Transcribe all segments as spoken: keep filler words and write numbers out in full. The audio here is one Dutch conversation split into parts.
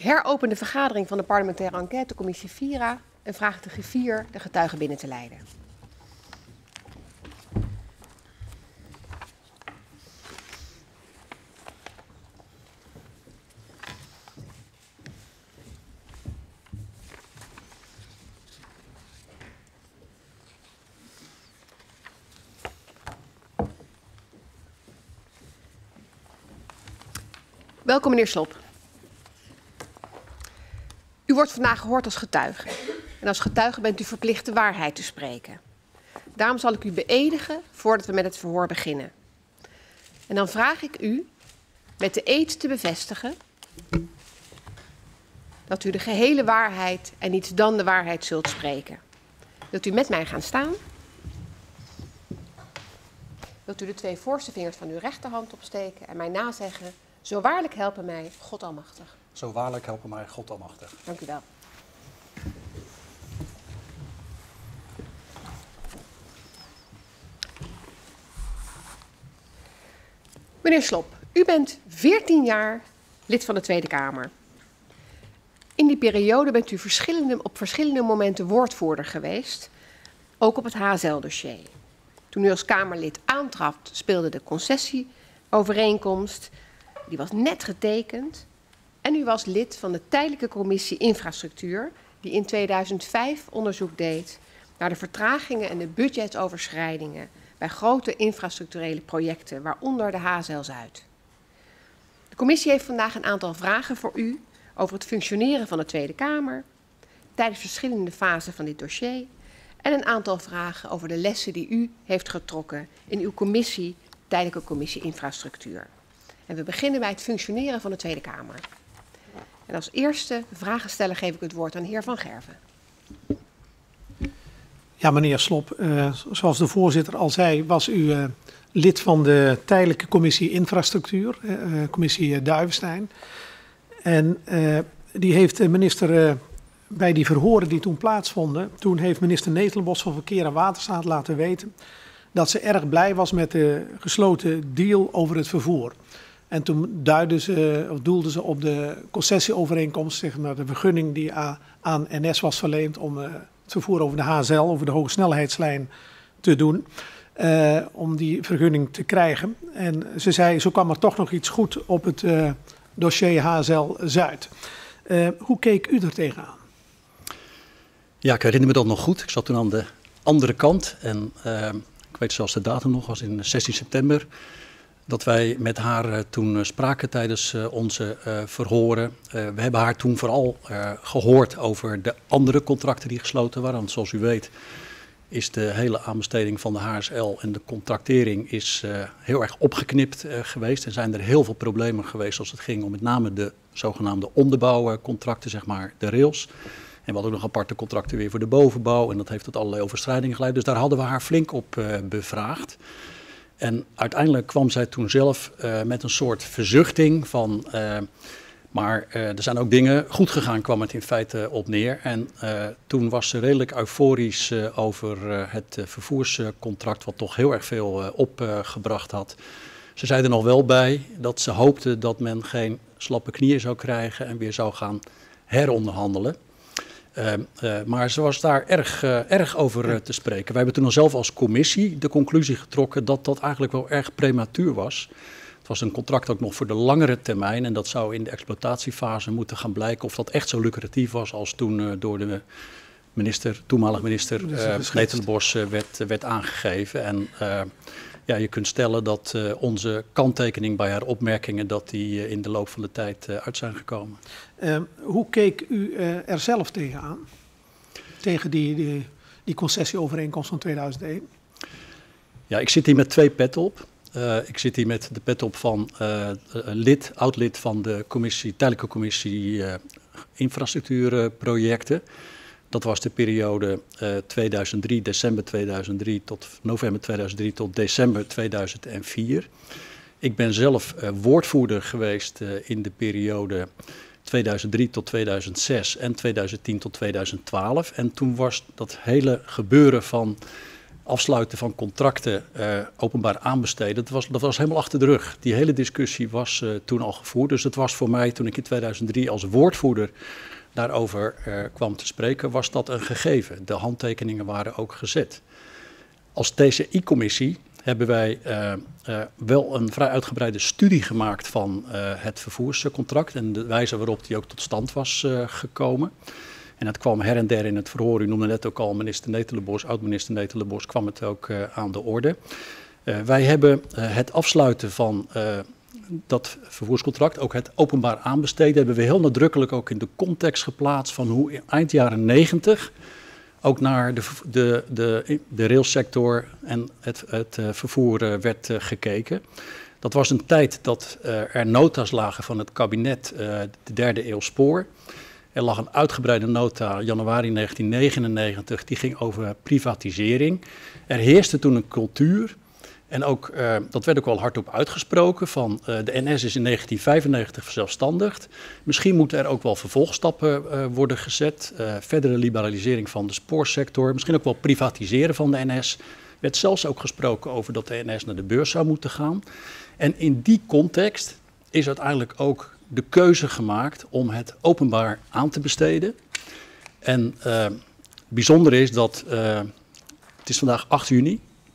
heropen de vergadering van de parlementaire enquêtecommissie Vira en vraag de griffier de getuigen binnen te leiden. Welkom, meneer Slop. U wordt vandaag gehoord als getuige. En als getuige bent u verplicht de waarheid te spreken. Daarom zal ik u beëdigen voordat we met het verhoor beginnen. En dan vraag ik u met de eed te bevestigen dat u de gehele waarheid en niet dan de waarheid zult spreken. Wilt u met mij gaan staan? Wilt u de twee voorste vingers van uw rechterhand opsteken en mij nazeggen: zo waarlijk helpen mij God Almachtig. Zo waarlijk helpen mij God Almachtig. Dank u wel. Meneer Slop, u bent veertien jaar lid van de Tweede Kamer. In die periode bent u verschillende, op verschillende momenten woordvoerder geweest, ook op het H S L-dossier. Toen u als Kamerlid aantrad, speelde de concessieovereenkomst. Die was net getekend en u was lid van de tijdelijke commissie Infrastructuur, die in tweeduizend vijf onderzoek deed naar de vertragingen en de budgetoverschrijdingen bij grote infrastructurele projecten, waaronder de H S L Zuid. De commissie heeft vandaag een aantal vragen voor u over het functioneren van de Tweede Kamer tijdens verschillende fasen van dit dossier en een aantal vragen over de lessen die u heeft getrokken in uw commissie, tijdelijke commissie Infrastructuur. En we beginnen bij het functioneren van de Tweede Kamer. En als eerste vragensteller geef ik het woord aan de heer Van Gerven. Ja, meneer Slop, uh, zoals de voorzitter al zei, was u uh, lid van de tijdelijke commissie Infrastructuur, uh, commissie Duivenstein. En uh, die heeft de minister, uh, bij die verhoren die toen plaatsvonden, toen heeft minister Netelenbos van Verkeer en Waterstaat laten weten dat ze erg blij was met de gesloten deal over het vervoer. En toen duidden ze, of doelden ze op de concessieovereenkomst, zeg maar, de vergunning die aan N S was verleend om uh, het vervoer over de H S L, over de hogesnelheidslijn te doen, uh, om die vergunning te krijgen. En ze zei, zo kwam er toch nog iets goed op het uh, dossier H S L Zuid. Uh, hoe keek u er tegenaan? Ja, ik herinner me dat nog goed. Ik zat toen aan de andere kant en uh, ik weet zelfs de datum nog, was in zestien september... dat wij met haar uh, toen spraken tijdens uh, onze uh, verhoren. Uh, we hebben haar toen vooral uh, gehoord over de andere contracten die gesloten waren. Want zoals u weet is de hele aanbesteding van de H S L en de contractering is uh, heel erg opgeknipt uh, geweest. En zijn er heel veel problemen geweest als het ging om met name de zogenaamde onderbouwcontracten, zeg maar de rails. En we hadden ook nog aparte contracten weer voor de bovenbouw. En dat heeft tot allerlei overschrijdingen geleid. Dus daar hadden we haar flink op uh, bevraagd. En uiteindelijk kwam zij toen zelf uh, met een soort verzuchting van, uh, maar uh, er zijn ook dingen goed gegaan, kwam het in feite op neer. En uh, toen was ze redelijk euforisch uh, over uh, het uh, vervoerscontract, wat toch heel erg veel uh, opgebracht uh, had. Ze zei er nog wel bij dat ze hoopte dat men geen slappe knieën zou krijgen en weer zou gaan heronderhandelen. Uh, uh, maar ze was daar erg, uh, erg over uh, te spreken. Wij hebben toen al zelf als commissie de conclusie getrokken dat dat eigenlijk wel erg prematuur was. Het was een contract ook nog voor de langere termijn en dat zou in de exploitatiefase moeten gaan blijken of dat echt zo lucratief was als toen uh, door de minister, toenmalig minister uh, Netelenbos uh, werd, uh, werd aangegeven. En uh, ja, je kunt stellen dat uh, onze kanttekening bij haar opmerkingen dat die uh, in de loop van de tijd uh, uit zijn gekomen. Uh, hoe keek u uh, er zelf tegenaan? Tegen die, die, die concessieovereenkomst van tweeduizend één? Ja, ik zit hier met twee petten op. Uh, ik zit hier met de pet op van uh, lid, oud-lid van de commissie, tijdelijke commissie uh, infrastructuurprojecten. Dat was de periode uh, tweeduizend drie, december tweeduizend drie tot november tweeduizend drie tot december tweeduizend vier. Ik ben zelf uh, woordvoerder geweest uh, in de periode tweeduizend drie tot tweeduizend zes en tweeduizend tien tot tweeduizend twaalf. En toen was dat hele gebeuren van afsluiten van contracten, uh, openbaar aanbesteden, dat was, dat was helemaal achter de rug. Die hele discussie was uh, toen al gevoerd. Dus het was voor mij, toen ik in tweeduizend drie als woordvoerder daarover uh, kwam te spreken, was dat een gegeven. De handtekeningen waren ook gezet. Als T C I-commissie hebben wij uh, uh, wel een vrij uitgebreide studie gemaakt van uh, het vervoerscontract en de wijze waarop die ook tot stand was uh, gekomen. En het kwam her en der in het verhoor. U noemde net ook al minister Netelenbos, oud-minister Netelenbos, kwam het ook uh, aan de orde. Uh, wij hebben uh, het afsluiten van uh, dat vervoerscontract, ook het openbaar aanbesteden, hebben we heel nadrukkelijk ook in de context geplaatst van hoe eind jaren negentig ook naar de, de, de, de railsector en het, het uh, vervoer uh, werd uh, gekeken. Dat was een tijd dat uh, er nota's lagen van het kabinet, uh, de derde eeuw spoor. Er lag een uitgebreide nota, januari negentien negenennegentig, die ging over privatisering. Er heerste toen een cultuur, en ook, uh, dat werd ook wel hardop uitgesproken, van uh, de N S is in negentien vijfennegentig verzelfstandigd. Misschien moeten er ook wel vervolgstappen uh, worden gezet. Uh, verdere liberalisering van de spoorsector, misschien ook wel privatiseren van de N S. Er werd zelfs ook gesproken over dat de N S naar de beurs zou moeten gaan. En in die context is uiteindelijk ook de keuze gemaakt om het openbaar aan te besteden. En uh, bijzonder is dat, uh, het is vandaag acht juni.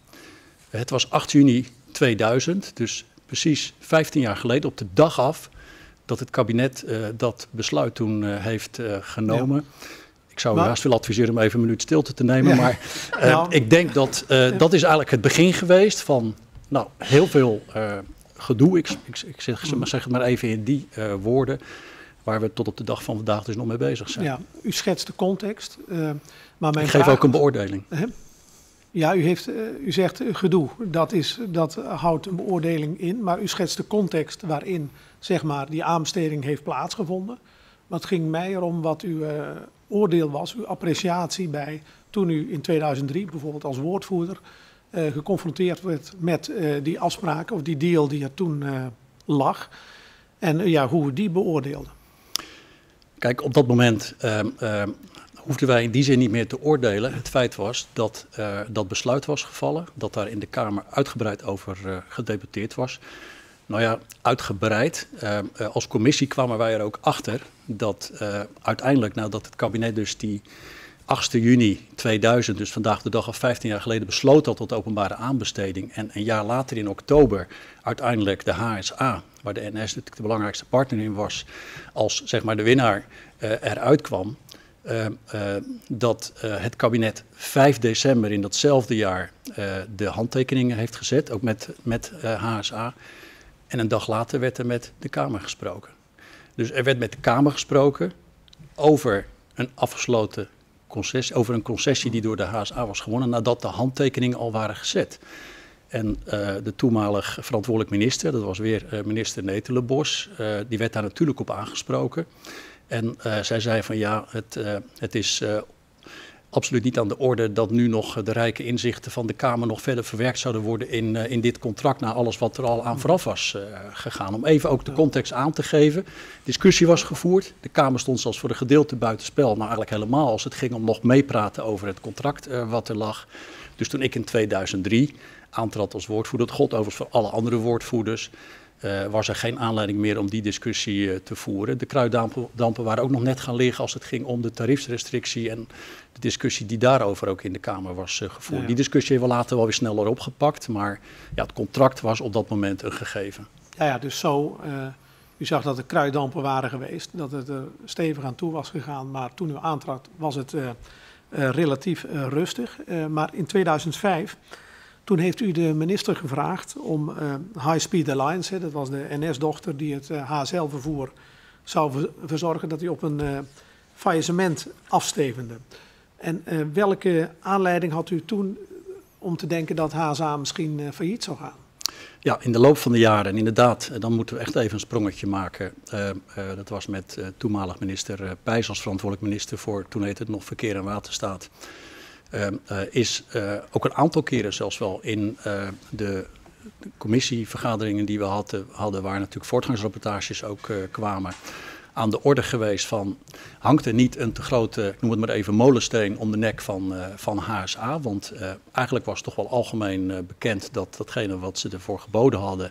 Het was acht juni tweeduizend, dus precies vijftien jaar geleden, op de dag af dat het kabinet uh, dat besluit toen uh, heeft uh, genomen. Ja. Ik zou u haast willen adviseren om even een minuut stilte te nemen, ja. maar uh, nou, ik denk dat uh, ja. dat is eigenlijk het begin geweest van nou, heel veel uh, gedoe, ik, ik, ik zeg, zeg het maar even in die uh, woorden, waar we tot op de dag van vandaag dus nog mee bezig zijn. Ja, u schetst de context. Uh, maar mijn ik geef vraag, ook een beoordeling. Uh, ja, u, heeft, uh, u zegt uh, gedoe, dat, is, dat houdt een beoordeling in, maar u schetst de context waarin zeg maar, die aanbesteding heeft plaatsgevonden. Maar het ging mij erom wat uw uh, oordeel was, uw appreciatie bij toen u in tweeduizend drie bijvoorbeeld als woordvoerder Uh, geconfronteerd werd met uh, die afspraken of die deal die er toen uh, lag. En uh, ja, hoe we die beoordeelden. Kijk, op dat moment uh, uh, hoefden wij in die zin niet meer te oordelen. Het feit was dat uh, dat besluit was gevallen, dat daar in de Kamer uitgebreid over uh, gedebatteerd was. Nou ja, uitgebreid. Uh, uh, als commissie kwamen wij er ook achter dat uh, uiteindelijk, nadat het kabinet dus die achtste juni tweeduizend, dus vandaag de dag al vijftien jaar geleden, besloot had tot openbare aanbesteding. En een jaar later in oktober uiteindelijk de H S A, waar de N S natuurlijk de belangrijkste partner in was, als zeg maar de winnaar uh, eruit kwam. Uh, uh, dat uh, het kabinet vijf december in datzelfde jaar uh, de handtekeningen heeft gezet, ook met, met uh, H S A. En een dag later werd er met de Kamer gesproken. Dus er werd met de Kamer gesproken over een afgesloten concessie, over een concessie die door de H S A was gewonnen nadat de handtekeningen al waren gezet. En uh, de toenmalig verantwoordelijk minister, dat was weer uh, minister Netelenbos, uh, die werd daar natuurlijk op aangesproken. En uh, zij zei van ja, het, uh, het is uh, absoluut niet aan de orde dat nu nog de rijke inzichten van de Kamer nog verder verwerkt zouden worden in, uh, in dit contract, na alles wat er al aan vooraf was uh, gegaan. Om even ook de context aan te geven. Discussie was gevoerd. De Kamer stond zelfs voor een gedeelte buitenspel, maar eigenlijk helemaal als het ging om nog meepraten over het contract uh, wat er lag. Dus toen ik in tweeduizend drie aantrad als woordvoerder, dat gold overigens voor alle andere woordvoerders, Uh, was er geen aanleiding meer om die discussie uh, te voeren. De kruiddampen dampen waren ook nog net gaan liggen als het ging om de tariefsrestrictie en de discussie die daarover ook in de Kamer was uh, gevoerd. Ja, ja. Die discussie hebben we later wel weer sneller opgepakt, maar ja, het contract was op dat moment een gegeven. Ja, ja dus zo, uh, u zag dat er kruiddampen waren geweest, dat het er stevig aan toe was gegaan, maar toen u aantrad was het uh, uh, relatief uh, rustig. Uh, maar in tweeduizend vijf... Toen heeft u de minister gevraagd om uh, High Speed Alliance, hè, dat was de N S-dochter die het uh, H S L-vervoer zou ver verzorgen, dat hij op een uh, faillissement afstevende. En uh, welke aanleiding had u toen om te denken dat H S A misschien uh, failliet zou gaan? Ja, in de loop van de jaren, en inderdaad, dan moeten we echt even een sprongetje maken. Uh, uh, dat was met uh, toenmalig minister uh, Pijs als verantwoordelijk minister voor, toen heette het nog Verkeer en Waterstaat. Uh, uh, is uh, ook een aantal keren zelfs wel in uh, de, de commissievergaderingen die we hadden, hadden, waar natuurlijk voortgangsrapportages ook uh, kwamen, aan de orde geweest van, hangt er niet een te grote, ik noem het maar even, molensteen om de nek van, uh, van H S A? Want uh, eigenlijk was het toch wel algemeen uh, bekend dat datgene wat ze ervoor geboden hadden,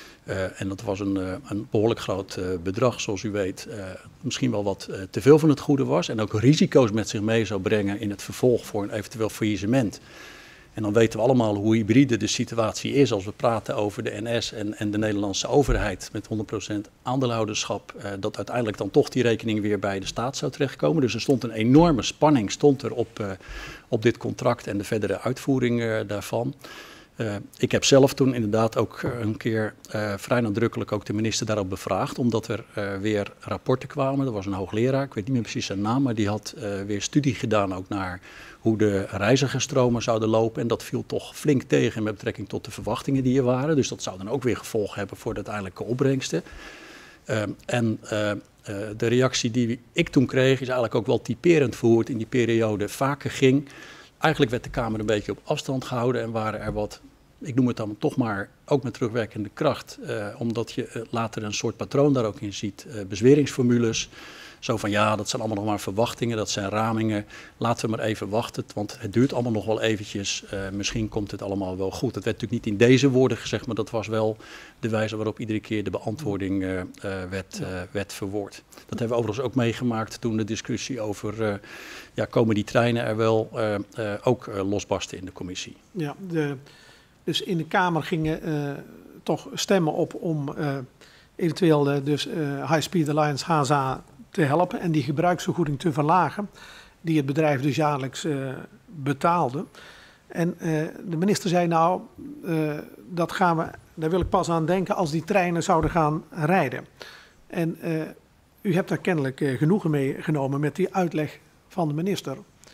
uh, en dat was een, uh, een behoorlijk groot uh, bedrag, zoals u weet, uh, misschien wel wat uh, te veel van het goede was. En ook risico's met zich mee zou brengen in het vervolg voor een eventueel faillissement. En dan weten we allemaal hoe hybride de situatie is als we praten over de N S en, en de Nederlandse overheid met honderd procent aandeelhouderschap. Uh, dat uiteindelijk dan toch die rekening weer bij de staat zou terechtkomen. Dus er stond een enorme spanning stond er op, uh, op dit contract en de verdere uitvoering uh, daarvan. Uh, ik heb zelf toen inderdaad ook een keer uh, vrij nadrukkelijk ook de minister daarop bevraagd, omdat er uh, weer rapporten kwamen. Er was een hoogleraar, ik weet niet meer precies zijn naam, maar die had uh, weer studie gedaan ook naar hoe de reizigersstromen zouden lopen. En dat viel toch flink tegen met betrekking tot de verwachtingen die er waren. Dus dat zou dan ook weer gevolgen hebben voor de uiteindelijke opbrengsten. Uh, en uh, uh, de reactie die ik toen kreeg is eigenlijk ook wel typerend voor hoe het in die periode vaker ging. Eigenlijk werd de Kamer een beetje op afstand gehouden en waren er wat, ik noem het dan toch maar, ook met terugwerkende kracht. Uh, omdat je uh, later een soort patroon daar ook in ziet. Uh, bezweringsformules. Zo van ja, dat zijn allemaal nog maar verwachtingen, dat zijn ramingen. Laten we maar even wachten, want het duurt allemaal nog wel eventjes. Uh, misschien komt het allemaal wel goed. Het werd natuurlijk niet in deze woorden gezegd, maar dat was wel de wijze waarop iedere keer de beantwoording uh, uh, werd, uh, werd verwoord. Dat hebben we overigens ook meegemaakt toen de discussie over, uh, ja, komen die treinen er wel, uh, uh, ook uh, losbarsten in de commissie. Ja, de, dus in de Kamer gingen uh, toch stemmen op om uh, eventueel uh, dus uh, High Speed Alliance H S A te helpen en die gebruiksvergoeding te verlagen, die het bedrijf dus jaarlijks uh, betaalde. En uh, de minister zei nou, uh, dat gaan we, daar wil ik pas aan denken als die treinen zouden gaan rijden. En uh, u hebt daar kennelijk uh, genoegen mee genomen met die uitleg van de minister.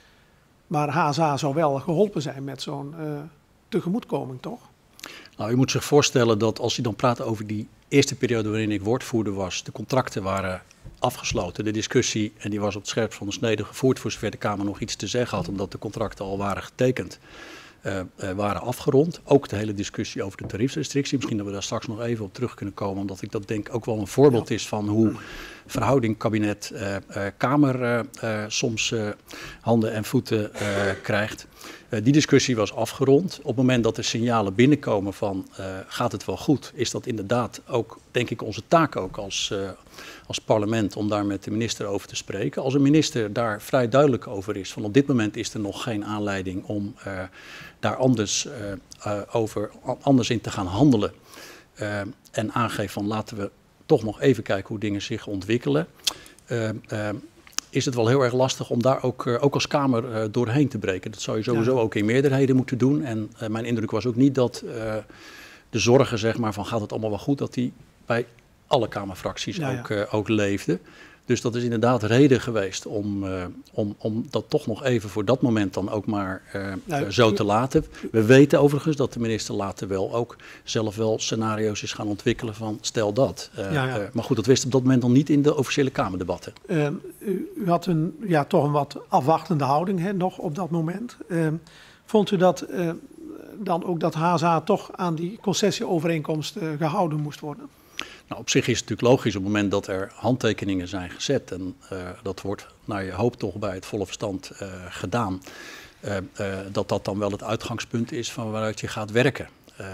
Maar H S A zou wel geholpen zijn met zo'n uh, tegemoetkoming, toch? Nou, u moet zich voorstellen dat als je dan praat over die eerste periode waarin ik woordvoerder was, de contracten waren afgesloten. De discussie, en die was op het scherp van de snede gevoerd voor zover de Kamer nog iets te zeggen had, omdat de contracten al waren getekend, uh, uh, waren afgerond. Ook de hele discussie over de tariefrestrictie. Misschien dat we daar straks nog even op terug kunnen komen, omdat ik dat denk ook wel een voorbeeld is van hoe verhouding kabinet-Kamer uh, uh, uh, soms uh, handen en voeten uh, krijgt. Uh, die discussie was afgerond. Op het moment dat er signalen binnenkomen van uh, gaat het wel goed, is dat inderdaad ook, denk ik, onze taak ook als, uh, als parlement om daar met de minister over te spreken. Als een minister daar vrij duidelijk over is, van op dit moment is er nog geen aanleiding om uh, daar anders, uh, uh, over, anders in te gaan handelen. Uh, en aangeeft van laten we toch nog even kijken hoe dingen zich ontwikkelen. Uh, uh, is het wel heel erg lastig om daar ook, uh, ook als Kamer uh, doorheen te breken. Dat zou je sowieso ja. ook in meerderheden moeten doen. En uh, mijn indruk was ook niet dat uh, de zorgen, zeg maar, van gaat het allemaal wel goed, dat die bij alle Kamerfracties ja, ook, ja. Uh, ook leefden. Dus dat is inderdaad reden geweest om, uh, om, om dat toch nog even voor dat moment dan ook maar uh, nou, zo te laten. We weten overigens dat de minister later wel ook zelf wel scenario's is gaan ontwikkelen van stel dat. Uh, ja, ja. Uh, maar goed, dat wist op dat moment nog niet in de officiële Kamerdebatten. Uh, u, u had een, ja, toch een wat afwachtende houding hè, nog op dat moment. Uh, vond u dat uh, dan ook dat H S A toch aan die concessieovereenkomst uh, gehouden moest worden? Nou, op zich is het natuurlijk logisch op het moment dat er handtekeningen zijn gezet en uh, dat wordt naar je hoop toch bij het volle verstand uh, gedaan, uh, uh, dat dat dan wel het uitgangspunt is van waaruit je gaat werken. Uh,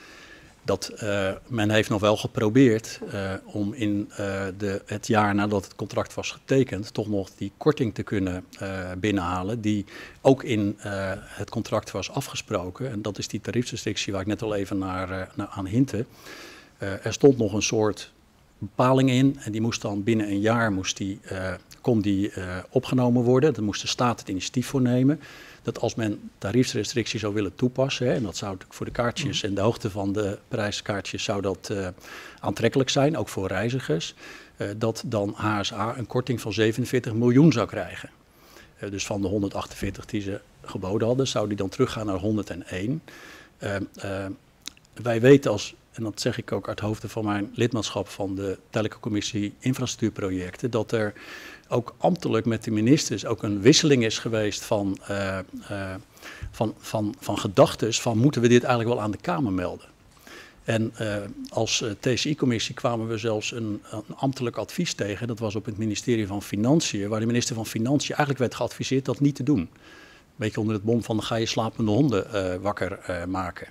dat uh, men heeft nog wel geprobeerd uh, om in uh, de, het jaar nadat het contract was getekend toch nog die korting te kunnen uh, binnenhalen die ook in uh, het contract was afgesproken. En dat is die tariefrestrictie waar ik net al even naar, uh, naar aan hintte. Uh, er stond nog een soort bepaling in en die moest dan binnen een jaar moest die, uh, kon die uh, opgenomen worden. Daar moest de staat het initiatief voor nemen. Dat als men tariefsrestrictie zou willen toepassen, hè, en dat zou natuurlijk voor de kaartjes en de hoogte van de prijskaartjes zou dat uh, aantrekkelijk zijn, ook voor reizigers, uh, dat dan H S A een korting van zevenenveertig miljoen zou krijgen. Uh, dus van de honderdachtenveertig die ze geboden hadden, zou die dan teruggaan naar honderdéén. Uh, uh, wij weten als... En dat zeg ik ook uit hoofde van mijn lidmaatschap van de Tijdelijke Commissie Infrastructuurprojecten, dat er ook ambtelijk met de ministers ook een wisseling is geweest van, uh, uh, van, van, van gedachtes van moeten we dit eigenlijk wel aan de Kamer melden. En uh, als uh, T C I-commissie kwamen we zelfs een, een ambtelijk advies tegen. Dat was op het ministerie van Financiën, waar de minister van Financiën eigenlijk werd geadviseerd dat niet te doen. Een beetje onder het mom van dan ga je slapende honden uh, wakker uh, maken.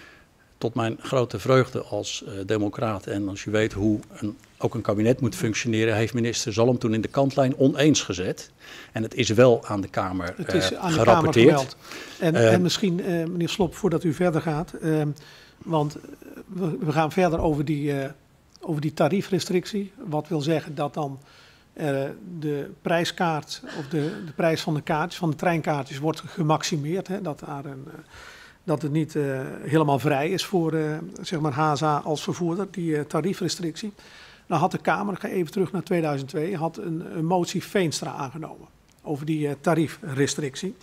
Tot mijn grote vreugde als uh, democraat en als je weet hoe een, ook een kabinet moet functioneren, heeft minister Zalm toen in de kantlijn oneens gezet. En het is wel aan de Kamer uh, het is aan gerapporteerd. De Kamer en, uh, en misschien, uh, meneer Slob, voordat u verder gaat, uh, want we, we gaan verder over die, uh, over die tariefrestrictie. Wat wil zeggen dat dan uh, de prijskaart of de, de prijs van de kaartjes, van de treinkaartjes wordt gemaximeerd. Hè, dat daar een... Uh, dat het niet uh, helemaal vrij is voor uh, zeg maar H S A als vervoerder, die uh, tariefrestrictie. Nou had de Kamer, ik ga even terug naar tweeduizend twee, had een, een motie Veenstra aangenomen over die uh, tariefrestrictie.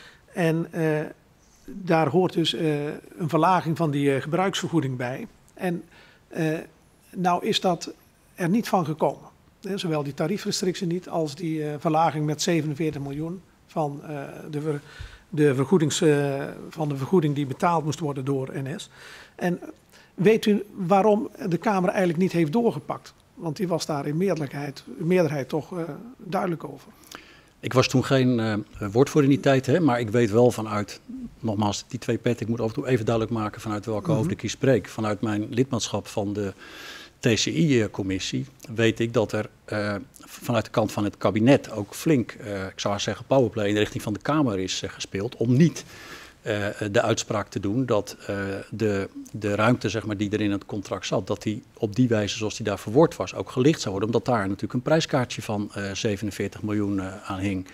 En uh, daar hoort dus uh, een verlaging van die uh, gebruiksvergoeding bij. En uh, nou is dat er niet van gekomen. He, zowel die tariefrestrictie niet als die uh, verlaging met zevenenveertig miljoen van uh, de... Ver, De vergoedings, uh, van de vergoeding die betaald moest worden door N S. En weet u waarom de Kamer eigenlijk niet heeft doorgepakt? Want die was daar in meerderheid, meerderheid toch uh, duidelijk over. Ik was toen geen uh, woordvoerder in die tijd, hè, maar ik weet wel vanuit, nogmaals, die twee petten, ik moet af en toe even duidelijk maken vanuit welke mm-hmm. hoofd ik hier spreek. Vanuit mijn lidmaatschap van de T C I-commissie weet ik dat er uh, vanuit de kant van het kabinet ook flink, uh, ik zou zeggen powerplay, in de richting van de Kamer is uh, gespeeld om niet uh, de uitspraak te doen dat uh, de, de ruimte zeg maar, die er in het contract zat, dat die op die wijze zoals die daar verwoord was ook gelicht zou worden, omdat daar natuurlijk een prijskaartje van uh, zevenenveertig miljoen uh, aan hing.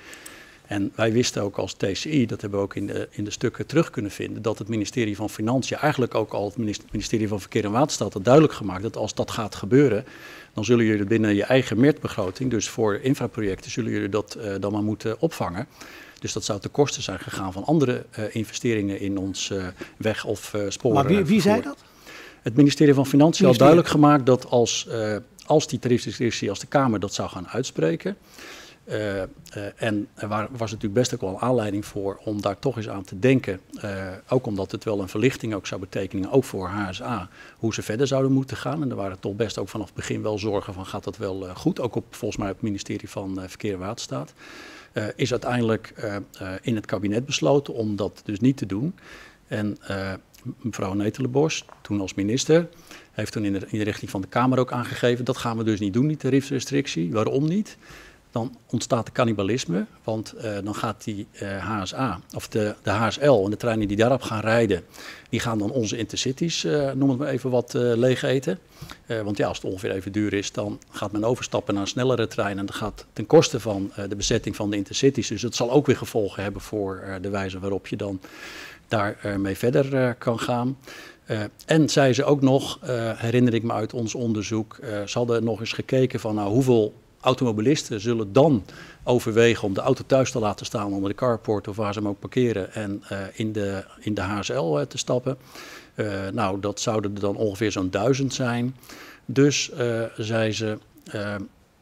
En wij wisten ook als T C I, dat hebben we ook in de, in de stukken terug kunnen vinden, dat het ministerie van Financiën, eigenlijk ook al het ministerie van Verkeer en Waterstaat, had duidelijk gemaakt dat als dat gaat gebeuren, dan zullen jullie binnen je eigen M E R T-begroting, dus voor infraprojecten, zullen jullie dat uh, dan maar moeten opvangen. Dus dat zou ten koste zijn gegaan van andere uh, investeringen in ons uh, weg- of uh, spoor. Maar wie, wie zei dat? Het ministerie van Financiën had duidelijk gemaakt dat als, uh, als die tariefrestrictie, als de Kamer dat zou gaan uitspreken, Uh, uh, en er was natuurlijk best ook wel een aanleiding voor om daar toch eens aan te denken. Uh, ook omdat het wel een verlichting ook zou betekenen, ook voor H S A, hoe ze verder zouden moeten gaan. En er waren toch best ook vanaf het begin wel zorgen van gaat dat wel uh, goed. Ook op volgens mij het ministerie van uh, Verkeer en Waterstaat. Uh, is uiteindelijk uh, uh, in het kabinet besloten om dat dus niet te doen. En uh, mevrouw Netelenbos, toen als minister, heeft toen in de, in de richting van de Kamer ook aangegeven, dat gaan we dus niet doen, die tariefrestrictie. Waarom niet? Dan ontstaat de cannibalisme, want uh, dan gaat die uh, H S A, of de, de H S L en de treinen die daarop gaan rijden, die gaan dan onze intercities, uh, noem het maar even wat, uh, leeg eten. Uh, want ja, als het ongeveer even duur is, dan gaat men overstappen naar een snellere trein en dat gaat ten koste van uh, de bezetting van de intercities. Dus het zal ook weer gevolgen hebben voor uh, de wijze waarop je dan daarmee uh, verder uh, kan gaan. Uh, en zei ze ook nog, uh, herinner ik me uit ons onderzoek, uh, ze hadden nog eens gekeken van nou, hoeveel automobilisten zullen dan overwegen om de auto thuis te laten staan onder de carport of waar ze hem ook parkeren en uh, in, de, in de H S L uh, te stappen. Uh, nou, dat zouden er dan ongeveer zo'n duizend zijn. Dus, uh, zei ze, uh,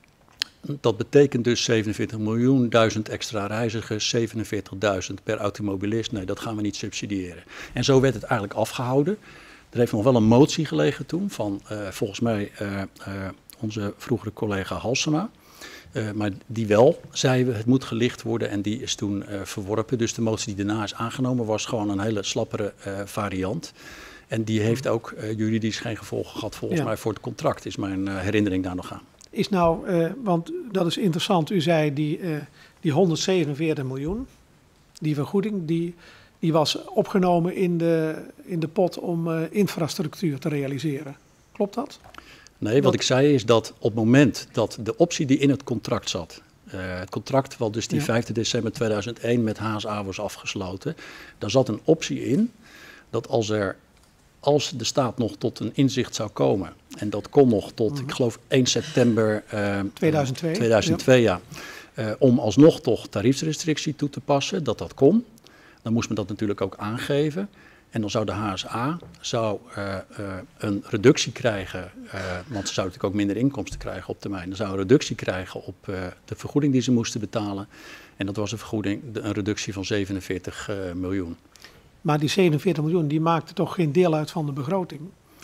dat betekent dus zevenenveertig miljoen, duizend extra reizigers, zevenenveertigduizend per automobilist. Nee, dat gaan we niet subsidiëren. En zo werd het eigenlijk afgehouden. Er heeft nog wel een motie gelegen toen van uh, volgens mij uh, uh, onze vroegere collega Halsema. Uh, maar die wel, zei we, het moet gelicht worden en die is toen uh, verworpen. Dus de motie die daarna is aangenomen was gewoon een hele slappere uh, variant. En die heeft ook uh, juridisch geen gevolgen gehad volgens ja. mij voor het contract, is mijn uh, herinnering daar nog aan. Is nou, uh, want dat is interessant, u zei die, uh, die honderdzevenenveertig miljoen, die vergoeding, die, die was opgenomen in de, in de pot om uh, infrastructuur te realiseren. Klopt dat? Nee, wat dat... ik zei is dat op het moment dat de optie die in het contract zat, uh, het contract wat dus die ja. vijfde december tweeduizend één met H S A was afgesloten, daar zat een optie in dat als er Als de staat nog tot een inzicht zou komen, en dat kon nog tot, mm-hmm. ik geloof, één september uh, tweeduizend twee, tweeduizend twee ja. ja, uh, om alsnog toch tariefrestrictie toe te passen, dat dat kon. Dan moest men dat natuurlijk ook aangeven. En dan zou de H S A zou, uh, uh, een reductie krijgen, uh, want ze zouden natuurlijk ook minder inkomsten krijgen op termijn. Dan zou een reductie krijgen op uh, de vergoeding die ze moesten betalen. En dat was een vergoeding, een reductie van zevenenveertig uh, miljoen. Maar die zevenenveertig miljoen, die maakte toch geen deel uit van de begroting?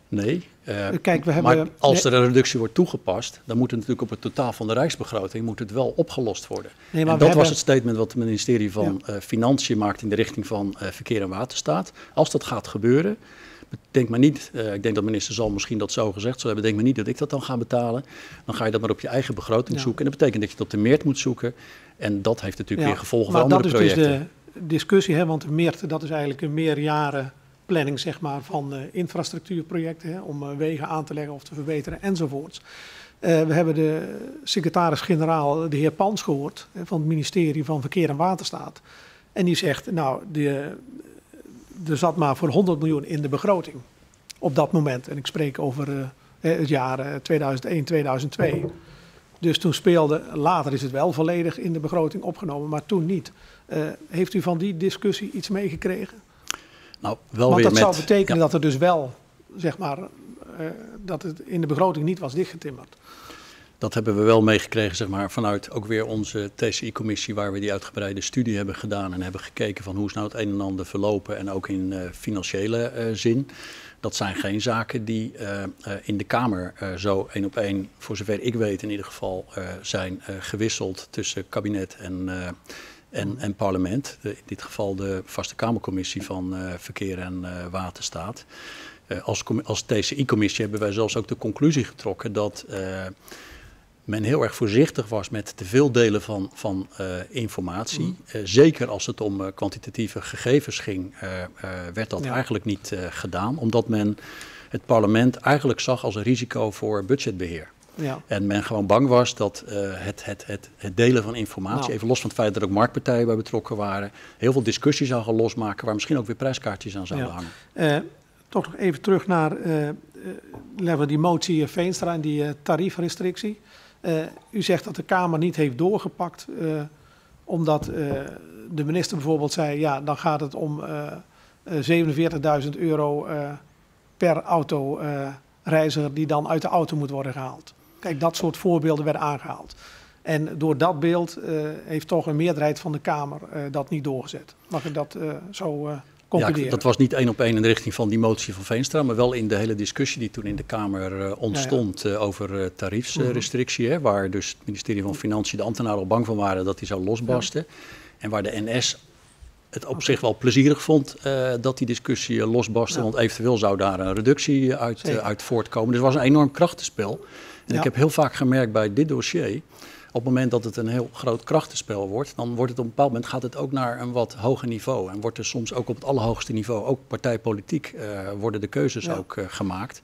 Nee. Uh, Kijk, we maar hebben, als nee, er een reductie wordt toegepast, dan moet het natuurlijk op het totaal van de rijksbegroting moet het wel opgelost worden. Nee, en maar dat we was hebben, het statement wat het ministerie van ja. uh, Financiën maakt in de richting van uh, Verkeer en Waterstaat. Als dat gaat gebeuren, denk maar niet, uh, ik denk dat minister Zalm misschien dat zo gezegd zou hebben, denk maar niet dat ik dat dan ga betalen. Dan ga je dat maar op je eigen begroting ja. zoeken. En dat betekent dat je het op de meert moet zoeken. En dat heeft natuurlijk ja. weer gevolgen maar voor andere projecten. Maar dat is dus de discussie, hè, want de meert, dat is eigenlijk een meerjaren planning zeg maar, van uh, infrastructuurprojecten, hè, om uh, wegen aan te leggen of te verbeteren enzovoorts. Uh, we hebben de secretaris-generaal, de heer Pans, gehoord hè, van het ministerie van Verkeer en Waterstaat. En die zegt, nou, de, er zat maar voor honderd miljoen in de begroting op dat moment. En ik spreek over uh, het jaar uh, tweeduizend één, tweeduizend twee. Dus toen speelde, later is het wel volledig in de begroting opgenomen, maar toen niet. Uh, heeft u van die discussie iets meegekregen? Nou, wel Want weer dat met, zou betekenen ja. dat er dus wel, zeg maar, uh, dat het in de begroting niet was dichtgetimmerd. Dat hebben we wel meegekregen, zeg maar, vanuit ook weer onze T C I-commissie, waar we die uitgebreide studie hebben gedaan en hebben gekeken van hoe is nou het een en ander verlopen en ook in uh, financiële uh, zin. Dat zijn geen zaken die uh, uh, in de Kamer uh, zo één op één, voor zover ik weet in ieder geval, uh, zijn uh, gewisseld tussen kabinet en, uh, en, en parlement. De, in dit geval de Vaste Kamercommissie van uh, Verkeer en uh, Waterstaat. Uh, als, als T C I-commissie hebben wij zelfs ook de conclusie getrokken dat uh, men heel erg voorzichtig was met te veel delen van, van uh, informatie. Mm. Uh, zeker als het om uh, kwantitatieve gegevens ging, uh, uh, werd dat ja. eigenlijk niet uh, gedaan. Omdat men het parlement eigenlijk zag als een risico voor budgetbeheer. Ja. En men gewoon bang was dat uh, het, het, het, het delen van informatie, nou. even los van het feit dat er ook marktpartijen bij betrokken waren, heel veel discussies zou gaan losmaken waar misschien ook weer prijskaartjes aan zouden ja. hangen. Uh, toch nog even terug naar uh, uh, die motie Veenstra en die uh, tariefrestrictie. Uh, u zegt dat de Kamer niet heeft doorgepakt, uh, omdat uh, de minister bijvoorbeeld zei, ja, dan gaat het om uh, uh, zevenenveertigduizend euro uh, per autoreiziger uh, die dan uit de auto moet worden gehaald. Kijk, dat soort voorbeelden werden aangehaald. En door dat beeld uh, heeft toch een meerderheid van de Kamer uh, dat niet doorgezet. Mag ik dat uh, zo... Uh, Ja, dat was niet één op één in de richting van die motie van Veenstra, maar wel in de hele discussie die toen in de Kamer uh, ontstond ja, ja. Uh, over uh, tariefsrestrictie, uh, waar dus het ministerie van Financiën, de ambtenaren al bang van waren dat die zou losbarsten. Ja. En waar de N S het op okay. zich wel plezierig vond uh, dat die discussie uh, losbarstte, ja. want eventueel zou daar een reductie uit, uh, uit voortkomen. Dus het was een enorm krachtenspel. En ja. ik heb heel vaak gemerkt bij dit dossier, op het moment dat het een heel groot krachtenspel wordt, dan wordt het op een bepaald moment gaat het ook naar een wat hoger niveau. En wordt er soms ook op het allerhoogste niveau, ook partijpolitiek, uh, worden de keuzes ja. ook uh, gemaakt.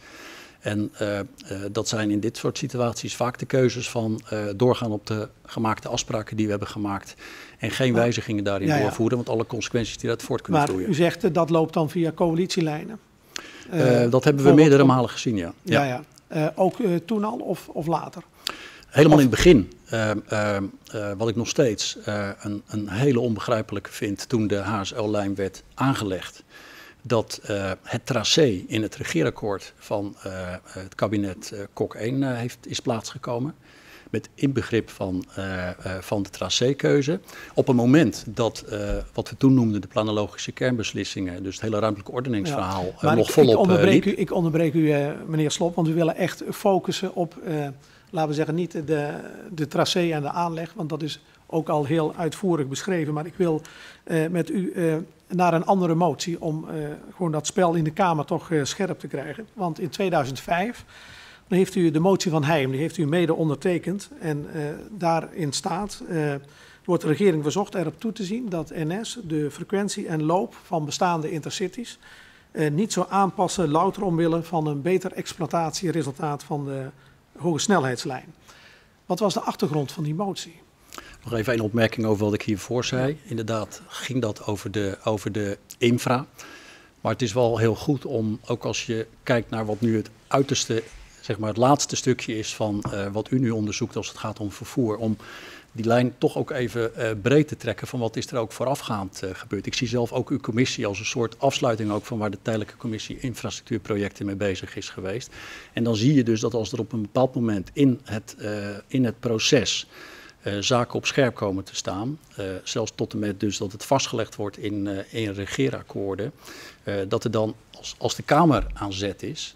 En uh, uh, dat zijn in dit soort situaties vaak de keuzes van uh, doorgaan op de gemaakte afspraken die we hebben gemaakt. En geen wijzigingen daarin ja, ja. doorvoeren, want alle consequenties die daaruit voort kunnen maar vloeien. U zegt uh, dat loopt dan via coalitielijnen? Uh, uh, dat hebben we meerdere malen gezien, ja. Ja, ja. ja. Uh, ook uh, toen al of, of later? Helemaal in het begin, uh, uh, uh, wat ik nog steeds uh, een, een hele onbegrijpelijke vind toen de H S L-lijn werd aangelegd, dat uh, het tracé in het regeerakkoord van uh, het kabinet uh, Kok één uh, heeft, is plaatsgekomen. Met inbegrip van, uh, uh, van de tracékeuze. Op een moment dat uh, wat we toen noemden de planologische kernbeslissingen, dus het hele ruimtelijke ordeningsverhaal, ja, uh, nog ik, volop ik onderbreek liep. u, ik onderbreek u uh, meneer Slop, want we willen echt focussen op, uh, laten we zeggen, niet de, de tracé en de aanleg, want dat is ook al heel uitvoerig beschreven. Maar ik wil uh, met u uh, naar een andere motie om uh, gewoon dat spel in de Kamer toch uh, scherp te krijgen. Want in tweeduizend vijf... Dan heeft u de motie van Heijm, die heeft u mede ondertekend. En uh, daarin staat, uh, wordt de regering verzocht erop toe te zien dat N S de frequentie en loop van bestaande intercities uh, niet zou aanpassen, louter omwille van een beter exploitatieresultaat van de hoge snelheidslijn. Wat was de achtergrond van die motie? Nog even een opmerking over wat ik hiervoor zei. Ja. Inderdaad ging dat over de, over de infra. Maar het is wel heel goed om, ook als je kijkt naar wat nu het uiterste, zeg maar het laatste stukje is van uh, wat u nu onderzoekt als het gaat om vervoer, om die lijn toch ook even uh, breed te trekken van wat is er ook voorafgaand uh, gebeurd. Ik zie zelf ook uw commissie als een soort afsluiting ook van waar de tijdelijke commissie infrastructuurprojecten mee bezig is geweest. En dan zie je dus dat als er op een bepaald moment in het, uh, in het proces uh, zaken op scherp komen te staan, uh, zelfs tot en met dus dat het vastgelegd wordt in, uh, in regeerakkoorden, uh, dat er dan als, als de Kamer aan zet is,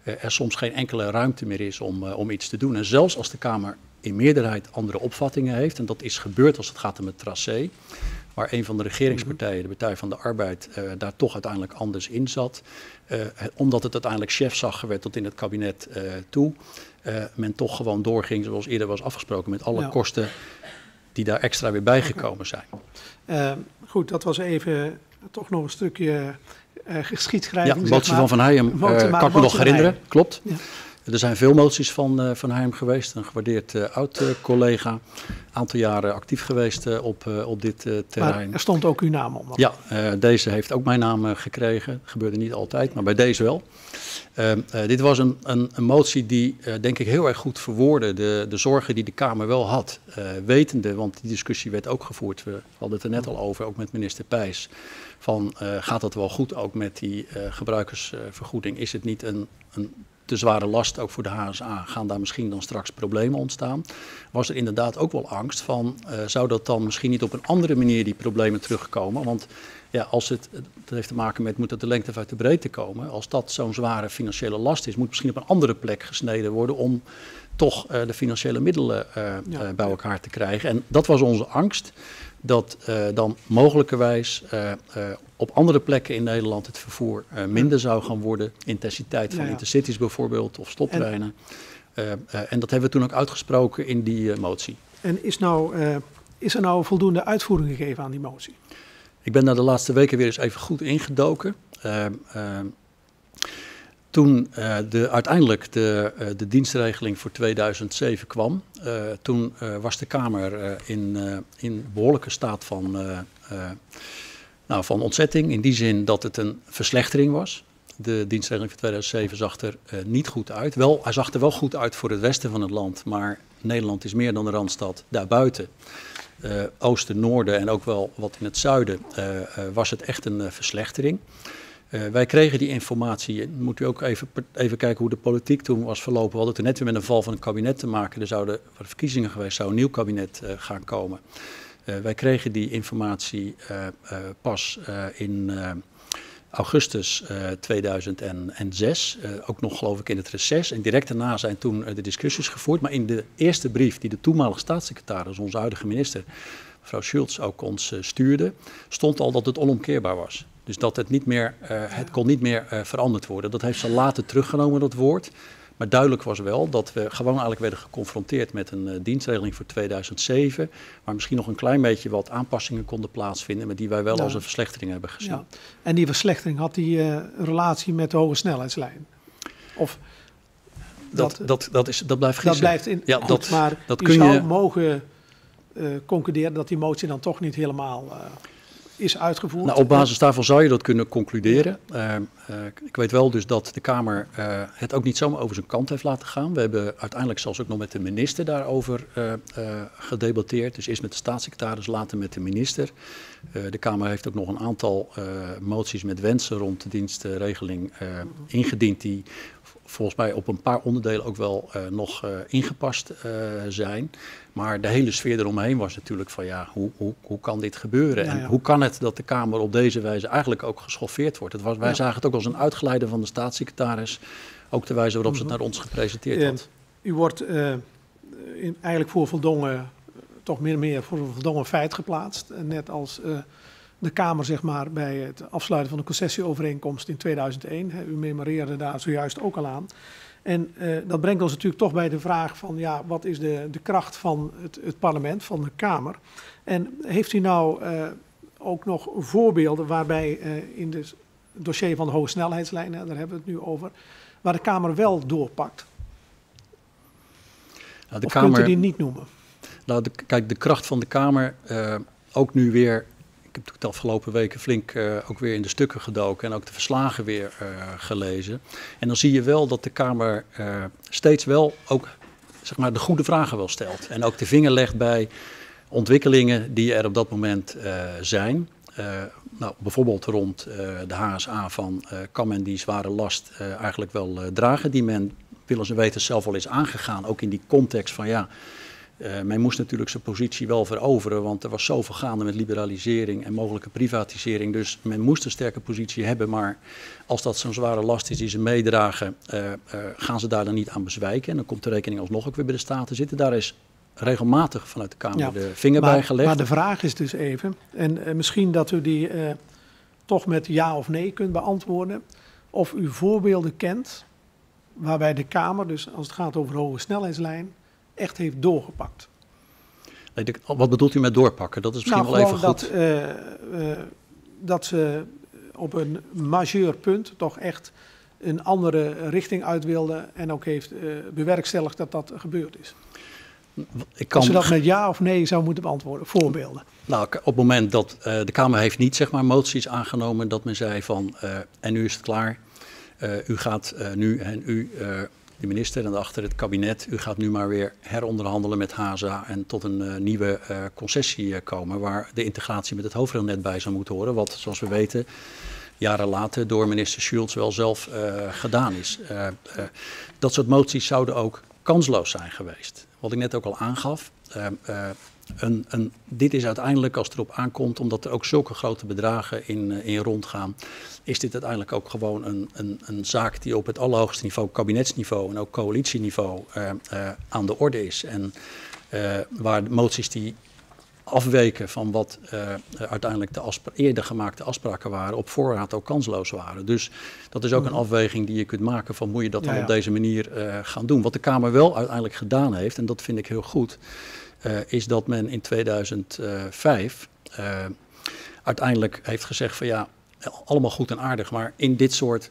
uh, er soms geen enkele ruimte meer is om, uh, om iets te doen. En zelfs als de Kamer in meerderheid andere opvattingen heeft, en dat is gebeurd als het gaat om het tracé, waar een van de regeringspartijen, de Partij van de Arbeid, uh, daar toch uiteindelijk anders in zat. Uh, omdat het uiteindelijk chefzag werd tot in het kabinet uh, toe. Uh, men toch gewoon doorging zoals eerder was afgesproken met alle ja. kosten die daar extra weer bijgekomen zijn. Uh, goed, dat was even toch nog een stukje uh, geschiedschrijving. Ja, de motie zeg maar. van Van Heijem uh, kan ik me nog herinneren, klopt. Ja. Er zijn veel moties van, uh, van Heijem geweest, een gewaardeerd uh, oud-collega. Een aantal jaren actief geweest uh, op, uh, op dit uh, terrein. Maar er stond ook uw naam onder. Ja, uh, deze heeft ook mijn naam uh, gekregen. Dat gebeurde niet altijd, maar bij deze wel. Uh, uh, dit was een, een, een motie die uh, denk ik heel erg goed verwoordde de, de zorgen die de Kamer wel had. Uh, wetende, want die discussie werd ook gevoerd, we hadden het er net al over, ook met minister Peijs. Van uh, gaat dat wel goed ook met die uh, gebruikersvergoeding? Is het niet een, een te zware last ook voor de H S A? Gaan daar misschien dan straks problemen ontstaan? Was er inderdaad ook wel angst van, uh, zou dat dan misschien niet op een andere manier die problemen terugkomen? Want ja, als het, dat heeft te maken met, moet het de lengte of uit de breedte komen? Als dat zo'n zware financiële last is, moet misschien op een andere plek gesneden worden om toch uh, de financiële middelen uh, ja. uh, bij elkaar te krijgen. En dat was onze angst, dat uh, dan mogelijkerwijs uh, uh, op andere plekken in Nederland het vervoer uh, minder zou gaan worden. Intensiteit van ja, ja. intercities bijvoorbeeld, of stoptreinen. En, uh, uh, en dat hebben we toen ook uitgesproken in die uh, motie. En is, nou, uh, is er nou voldoende uitvoering gegeven aan die motie? Ik ben daar de laatste weken weer eens even goed ingedoken. Uh, uh, toen uh, de, uiteindelijk de, uh, de dienstregeling voor tweeduizend zeven kwam, uh, toen uh, was de Kamer uh, in, uh, in behoorlijke staat van, uh, uh, nou, van ontzetting. In die zin dat het een verslechtering was. De dienstregeling voor tweeduizend zeven zag er uh, niet goed uit. Wel, hij zag er wel goed uit voor het westen van het land, maar Nederland is meer dan de Randstad daarbuiten. Uh, oosten, noorden en ook wel wat in het zuiden uh, uh, was het echt een uh, verslechtering. Uh, wij kregen die informatie, moet u ook even, even kijken hoe de politiek toen was verlopen. We hadden het er net weer met een val van een kabinet te maken. Er zouden verkiezingen geweest, zou een nieuw kabinet uh, gaan komen. Uh, wij kregen die informatie uh, uh, pas uh, in uh, augustus uh, tweeduizend zes, uh, ook nog geloof ik in het reces. En direct daarna zijn toen uh, de discussies gevoerd. Maar in de eerste brief die de toenmalige staatssecretaris, onze huidige minister, mevrouw Schultz, ook ons uh, stuurde, stond al dat het onomkeerbaar was. Dus dat het niet meer, uh, het kon niet meer uh, veranderd worden. Dat heeft ze later teruggenomen, dat woord. Maar duidelijk was wel dat we gewoon eigenlijk werden geconfronteerd met een uh, dienstregeling voor tweeduizend zeven. Waar misschien nog een klein beetje wat aanpassingen konden plaatsvinden, maar die wij wel ja. als een verslechtering hebben gezien. Ja. En die verslechtering had die uh, relatie met de hoge snelheidslijn? Of dat, dat, dat, dat, is, dat blijft gissen. Dat blijft in, ja, goed, dat, maar dat je kun zou je mogen uh, concluderen dat die motie dan toch niet helemaal uh, is uitgevoerd. Nou, op basis daarvan zou je dat kunnen concluderen. Uh, uh, ik weet wel dus dat de Kamer uh, het ook niet zomaar over zijn kant heeft laten gaan. We hebben uiteindelijk zelfs ook nog met de minister daarover uh, uh, gedebatteerd. Dus eerst met de staatssecretaris, later met de minister. Uh, de Kamer heeft ook nog een aantal uh, moties met wensen rond de dienstregeling uh, ingediend die volgens mij op een paar onderdelen ook wel uh, nog uh, ingepast uh, zijn. Maar de hele sfeer eromheen was natuurlijk van ja, hoe, hoe, hoe kan dit gebeuren? Ja, ja. En hoe kan het dat de Kamer op deze wijze eigenlijk ook geschoffeerd wordt? Het was, wij ja. zagen het ook als een uitgeleide van de staatssecretaris. Ook de wijze waarop mm-hmm. ze het naar ons gepresenteerd uh, had. U wordt uh, in, eigenlijk voor voldongen, toch meer en meer voor een voldongen feit geplaatst. Net als uh, de Kamer zeg maar bij het afsluiten van de concessieovereenkomst in tweeduizend één. Hè, u memoreerde daar zojuist ook al aan. En uh, dat brengt ons natuurlijk toch bij de vraag van ja, wat is de, de kracht van het, het parlement, van de Kamer? En heeft u nou uh, ook nog voorbeelden waarbij uh, in het dossier van de hoge snelheidslijn, hè, daar hebben we het nu over, waar de Kamer wel doorpakt? Nou, de of Kamer, kunt u die niet noemen? Nou, de, kijk, de kracht van de Kamer, uh, ook nu weer. Ik heb de afgelopen weken flink uh, ook weer in de stukken gedoken en ook de verslagen weer uh, gelezen. En dan zie je wel dat de Kamer uh, steeds wel ook zeg maar, de goede vragen wel stelt. En ook de vinger legt bij ontwikkelingen die er op dat moment uh, zijn. Uh, nou, bijvoorbeeld rond uh, de H S A van uh, kan men die zware last uh, eigenlijk wel uh, dragen. Die men, willens en wetens, zelf al is aangegaan. Ook in die context van ja... Uh, men moest natuurlijk zijn positie wel veroveren, want er was zoveel gaande met liberalisering en mogelijke privatisering. Dus men moest een sterke positie hebben, maar als dat zo'n zware last is die ze meedragen, uh, uh, gaan ze daar dan niet aan bezwijken. En dan komt de rekening alsnog ook weer bij de Staten zitten. Daar is regelmatig vanuit de Kamer ja, de vinger maar, bij gelegd. Maar de vraag is dus even, en uh, misschien dat u die uh, toch met ja of nee kunt beantwoorden, of u voorbeelden kent waarbij de Kamer, dus als het gaat over de hoge snelheidslijn, echt heeft doorgepakt. Nee, de, wat bedoelt u met doorpakken? Dat is misschien nou, wel even dat, goed. Uh, uh, dat ze op een majeur punt toch echt een andere richting uit wilden en ook heeft uh, bewerkstelligd dat dat gebeurd is. Ik kan... Als je dat met ja of nee zou moeten beantwoorden, voorbeelden. Nou, op het moment dat uh, de Kamer heeft niet zeg maar moties aangenomen dat men zei van uh, en nu is het klaar. Uh, u gaat uh, nu en u, uh, de minister en daarachter het kabinet, u gaat nu maar weer heronderhandelen met H S A en tot een uh, nieuwe uh, concessie uh, komen waar de integratie met het hoofdrailnet bij zou moeten horen. Wat, zoals we weten, jaren later door minister Schultz wel zelf uh, gedaan is. Uh, uh, dat soort moties zouden ook kansloos zijn geweest. Wat ik net ook al aangaf. Uh, uh, Een, een, dit is uiteindelijk, als het erop aankomt, omdat er ook zulke grote bedragen in, uh, in rondgaan, is dit uiteindelijk ook gewoon een, een, een zaak die op het allerhoogste niveau, kabinetsniveau en ook coalitieniveau, uh, uh, aan de orde is. En uh, waar de moties die afweken van wat uh, uiteindelijk de afspra- eerder gemaakte afspraken waren, op voorraad ook kansloos waren. Dus dat is ook een afweging die je kunt maken van moet je dat dan ja, ja. op deze manier uh, gaan doen. Wat de Kamer wel uiteindelijk gedaan heeft, en dat vind ik heel goed, Uh, is dat men in tweeduizend vijf uh, uiteindelijk heeft gezegd van ja, allemaal goed en aardig, maar in dit soort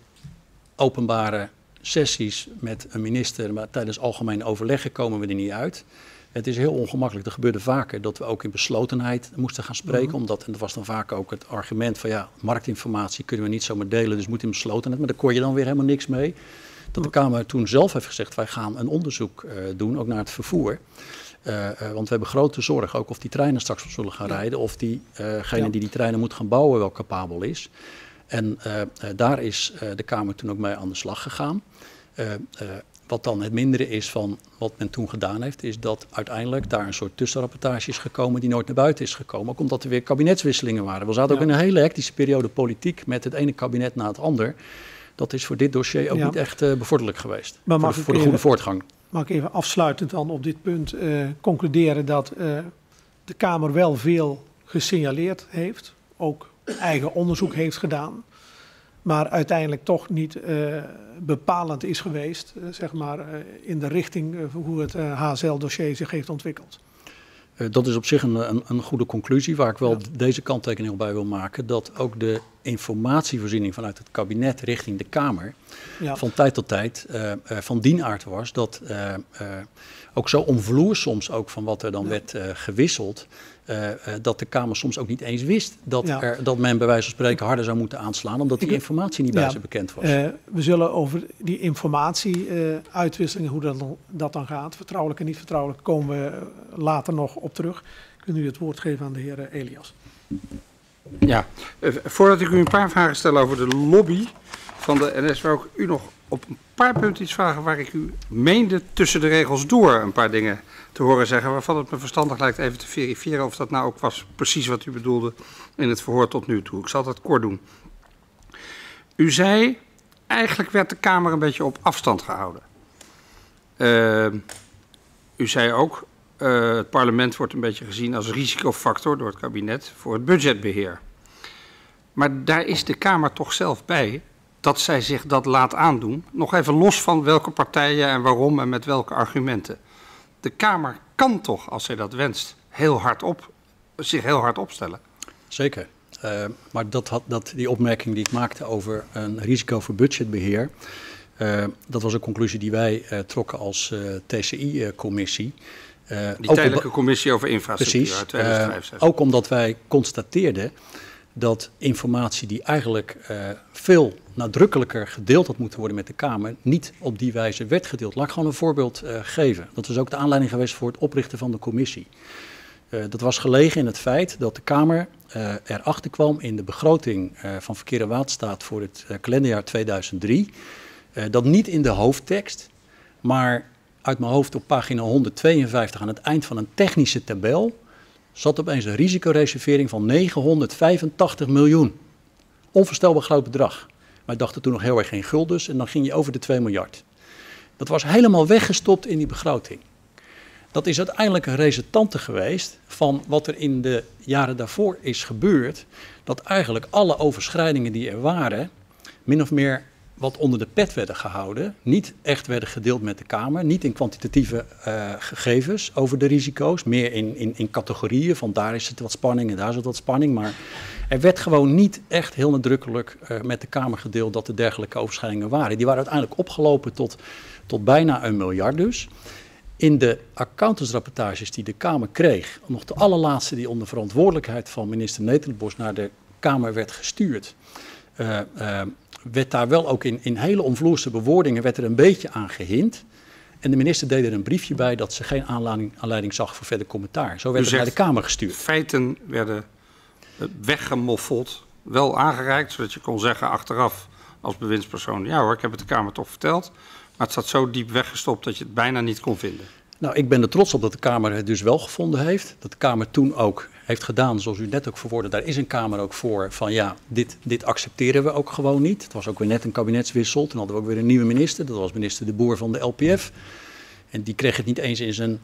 openbare sessies met een minister, maar tijdens algemeen overleggen komen we er niet uit. Het is heel ongemakkelijk. Er gebeurde vaker dat we ook in beslotenheid moesten gaan spreken, mm-hmm. omdat, en dat was dan vaak ook het argument van ja, marktinformatie kunnen we niet zomaar delen, dus moet in beslotenheid, maar daar kon je dan weer helemaal niks mee. Dat de Kamer toen zelf heeft gezegd, wij gaan een onderzoek uh, doen, ook naar het vervoer. Uh, uh, want we hebben grote zorg, ook of die treinen straks zullen gaan ja. rijden, of diegene uh, ja. die die treinen moet gaan bouwen wel capabel is. En uh, uh, daar is uh, de Kamer toen ook mee aan de slag gegaan. Uh, uh, wat dan het mindere is van wat men toen gedaan heeft, is dat uiteindelijk daar een soort tussenrapportage is gekomen die nooit naar buiten is gekomen. Ook omdat er weer kabinetswisselingen waren. We zaten ja. ook in een hele hectische periode politiek met het ene kabinet na het ander. Dat is voor dit dossier ook ja. niet echt uh, bevorderlijk geweest. Maar voor, de, voor de goede even, voortgang. Mag ik even afsluitend dan op dit punt uh, concluderen dat uh, de Kamer wel veel gesignaleerd heeft. Ook eigen onderzoek heeft gedaan. Maar uiteindelijk toch niet uh, bepalend is geweest, uh, zeg maar, uh, in de richting uh, hoe het uh, H S L-dossier zich heeft ontwikkeld. Uh, dat is op zich een, een, een goede conclusie, waar ik wel ja. deze kanttekening bij wil maken, dat ook de informatievoorziening vanuit het kabinet richting de Kamer ja. van tijd tot tijd uh, uh, van dien aard was, dat uh, uh, ook zo omvloers soms ook van wat er dan ja. werd uh, gewisseld, Uh, uh, dat de Kamer soms ook niet eens wist dat, ja. er, dat men bij wijze van spreken harder zou moeten aanslaan, omdat die Ik, informatie niet ja, bij ze bekend was. Uh, we zullen over die informatie-uitwisselingen, uh, hoe dat, dat dan gaat, vertrouwelijk en niet vertrouwelijk, komen we later nog op terug. Ik wil nu het woord geven aan de heer Elias. Ja, uh, voordat ik u een paar vragen stel over de lobby van de N S, wou ik u nog op een paar punten iets vragen waar ik u meende tussen de regels door een paar dingen te horen zeggen, waarvan het me verstandig lijkt even te verifiëren of dat nou ook was precies wat u bedoelde in het verhoor tot nu toe. Ik zal het kort doen. U zei, eigenlijk werd de Kamer een beetje op afstand gehouden. Uh, u zei ook, uh, het parlement wordt een beetje gezien als risicofactor door het kabinet voor het budgetbeheer. Maar daar is de Kamer toch zelf bij dat zij zich dat laat aandoen, nog even los van welke partijen en waarom en met welke argumenten. De Kamer kan toch, als zij dat wenst, heel hard op, zich heel hard opstellen. Zeker. Uh, maar dat had, dat, die opmerking die ik maakte over een risico voor budgetbeheer, uh, dat was een conclusie die wij uh, trokken als uh, T C I-commissie. Uh, die tijdelijke op, commissie over infrastructuur precies, uit tweeduizend vijf. Uh, ook omdat wij constateerden dat informatie die eigenlijk uh, veel nadrukkelijker gedeeld had moeten worden met de Kamer, niet op die wijze werd gedeeld. Laat ik gewoon een voorbeeld uh, geven. Dat was ook de aanleiding geweest voor het oprichten van de commissie. Uh, dat was gelegen in het feit dat de Kamer uh, erachter kwam in de begroting uh, van Verkeer en Waterstaat voor het uh, kalenderjaar tweeduizend drie, uh, dat niet in de hoofdtekst, maar uit mijn hoofd op pagina honderdtweeënvijftig aan het eind van een technische tabel zat opeens een risicoreservering van negenhonderdvijfentachtig miljoen. Onvoorstelbaar groot bedrag. Wij dachten toen nog heel erg in guldens en dan ging je over de twee miljard. Dat was helemaal weggestopt in die begroting. Dat is uiteindelijk een resultante geweest van wat er in de jaren daarvoor is gebeurd. Dat eigenlijk alle overschrijdingen die er waren, min of meer wat onder de pet werden gehouden. Niet echt werden gedeeld met de Kamer. Niet in kwantitatieve uh, gegevens over de risico's. Meer in, in, in categorieën van daar is het wat spanning en daar is het wat spanning. Maar er werd gewoon niet echt heel nadrukkelijk uh, met de Kamer gedeeld dat er dergelijke overschrijdingen waren. Die waren uiteindelijk opgelopen tot, tot bijna een miljard dus. In de accountantsrapportages die de Kamer kreeg, nog de allerlaatste die onder verantwoordelijkheid van minister Netelenbos naar de Kamer werd gestuurd, uh, uh, werd daar wel ook in, in hele omvloerse bewoordingen werd er een beetje aan gehind. En de minister deed er een briefje bij dat ze geen aanleiding, aanleiding zag voor verder commentaar. Zo werd het naar de Kamer gestuurd. Feiten werden weggemoffeld, wel aangereikt, zodat je kon zeggen achteraf als bewindspersoon, ja hoor, ik heb het de Kamer toch verteld. Maar het zat zo diep weggestopt dat je het bijna niet kon vinden. Nou, ik ben er trots op dat de Kamer het dus wel gevonden heeft. Dat de Kamer toen ook heeft gedaan, zoals u net ook verwoordde, daar is een Kamer ook voor, van ja, dit, dit accepteren we ook gewoon niet. Het was ook weer net een kabinetswissel, toen hadden we ook weer een nieuwe minister, dat was minister De Boer van de L P F. En die kreeg het niet eens in zijn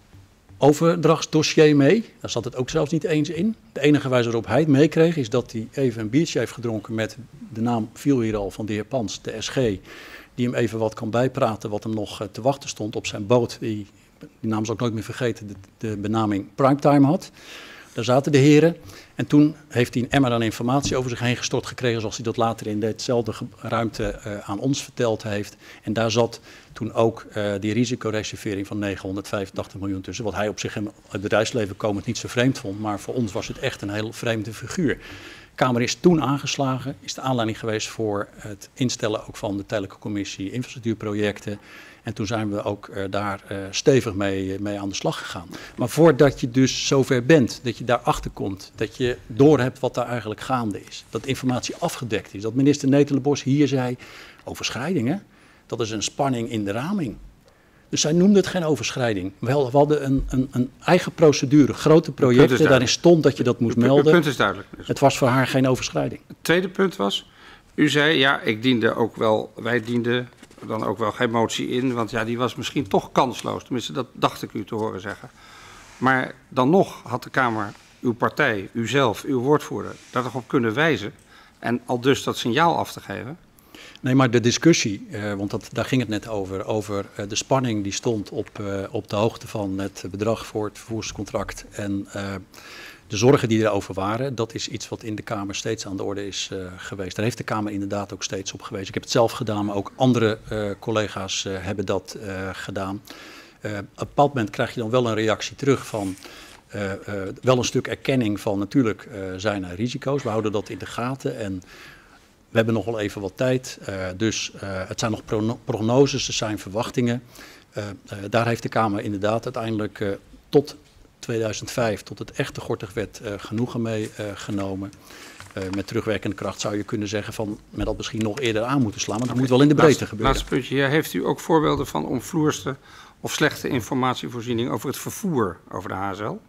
overdrachtsdossier mee, daar zat het ook zelfs niet eens in. De enige wijze waarop hij het meekreeg is dat hij even een biertje heeft gedronken met, de naam viel hier al, van de heer Pans, de S G, die hem even wat kan bijpraten wat hem nog te wachten stond op zijn boot, die, die naam zal ik nooit meer vergeten, de, de benaming Primetime had. Daar zaten de heren en toen heeft hij een emmer aan informatie over zich heen gestort gekregen, zoals hij dat later in dezelfde ruimte uh, aan ons verteld heeft. En daar zat toen ook uh, die risicoreservering van negenhonderdvijfentachtig miljoen tussen, wat hij op zich uit het bedrijfsleven komend niet zo vreemd vond, maar voor ons was het echt een heel vreemde figuur. De Kamer is toen aangeslagen, is de aanleiding geweest voor het instellen ook van de tijdelijke commissie infrastructuurprojecten. En toen zijn we ook uh, daar uh, stevig mee, mee aan de slag gegaan. Maar voordat je dus zover bent, dat je daarachter komt, dat je doorhebt wat daar eigenlijk gaande is, dat informatie afgedekt is, dat minister Netelenbos hier zei, overschrijdingen, dat is een spanning in de raming. Dus zij noemde het geen overschrijding. We hadden een, een, een eigen procedure, grote projecten, daarin stond dat je dat moest melden. Het punt is duidelijk. Dus. Het was voor haar geen overschrijding. Het tweede punt was, u zei, ja, ik diende ook wel, wij dienden dan ook wel geen motie in, want ja, die was misschien toch kansloos. Tenminste, dat dacht ik u te horen zeggen. Maar dan nog had de Kamer, uw partij, uzelf, uw woordvoerder, daar toch op kunnen wijzen en al dus dat signaal af te geven? Nee, maar de discussie, uh, want dat, daar ging het net over, over uh, de spanning die stond op, uh, op de hoogte van het bedrag voor het vervoerscontract en uh, de zorgen die erover waren, dat is iets wat in de Kamer steeds aan de orde is uh, geweest. Daar heeft de Kamer inderdaad ook steeds op gewezen. Ik heb het zelf gedaan, maar ook andere uh, collega's uh, hebben dat uh, gedaan. Uh, op een bepaald moment krijg je dan wel een reactie terug van, uh, uh, wel een stuk erkenning van natuurlijk uh, zijn er risico's. We houden dat in de gaten en we hebben nog wel even wat tijd. Uh, dus uh, het zijn nog pro prognoses, er zijn verwachtingen. Uh, uh, daar heeft de Kamer inderdaad uiteindelijk uh, tot tweeduizend vijf, tot het echte Gortigwet, uh, genoegen mee uh, genomen. Uh, met terugwerkende kracht zou je kunnen zeggen van, men had misschien nog eerder aan moeten slaan, maar dat okay. moet wel in de breedte laatste, gebeuren. Laatste puntje, ja, heeft u ook voorbeelden van omvloerste of slechte informatievoorziening over het vervoer over de H S L?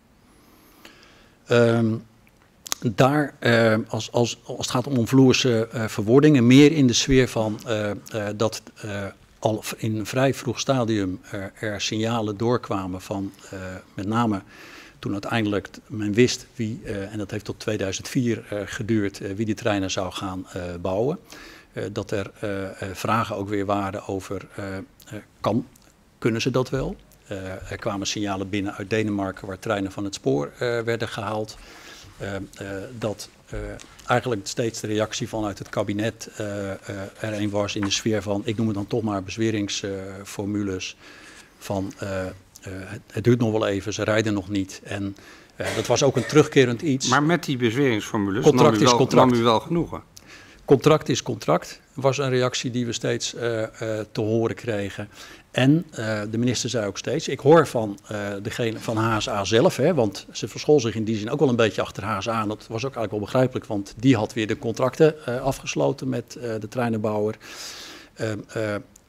Um, daar, uh, als, als, als het gaat om omvloerse uh, verwordingen, meer in de sfeer van uh, uh, dat uh, al in een vrij vroeg stadium er, er signalen doorkwamen van uh, met name toen uiteindelijk men wist wie, uh, en dat heeft tot tweeduizend vier uh, geduurd, uh, wie die treinen zou gaan uh, bouwen. Uh, dat er uh, uh, vragen ook weer waren over, uh, uh, kan, kunnen ze dat wel? Uh, er kwamen signalen binnen uit Denemarken waar treinen van het spoor uh, werden gehaald. Uh, uh, dat uh, eigenlijk steeds de reactie vanuit het kabinet uh, uh, er een was in de sfeer van, ik noem het dan toch maar bezweringsformules, uh, van uh, uh, het, het duurt nog wel even, ze rijden nog niet. En uh, dat was ook een terugkerend iets. Maar met die bezweringsformules contract nam u, is wel, contract. nam u wel genoegen? Contract is contract, was een reactie die we steeds uh, uh, te horen kregen. En uh, de minister zei ook steeds, ik hoor van, uh, degene, van H S A zelf, hè, want ze verschool zich in die zin ook wel een beetje achter H S A. En dat was ook eigenlijk wel begrijpelijk, want die had weer de contracten uh, afgesloten met uh, de treinenbouwer. Uh, uh,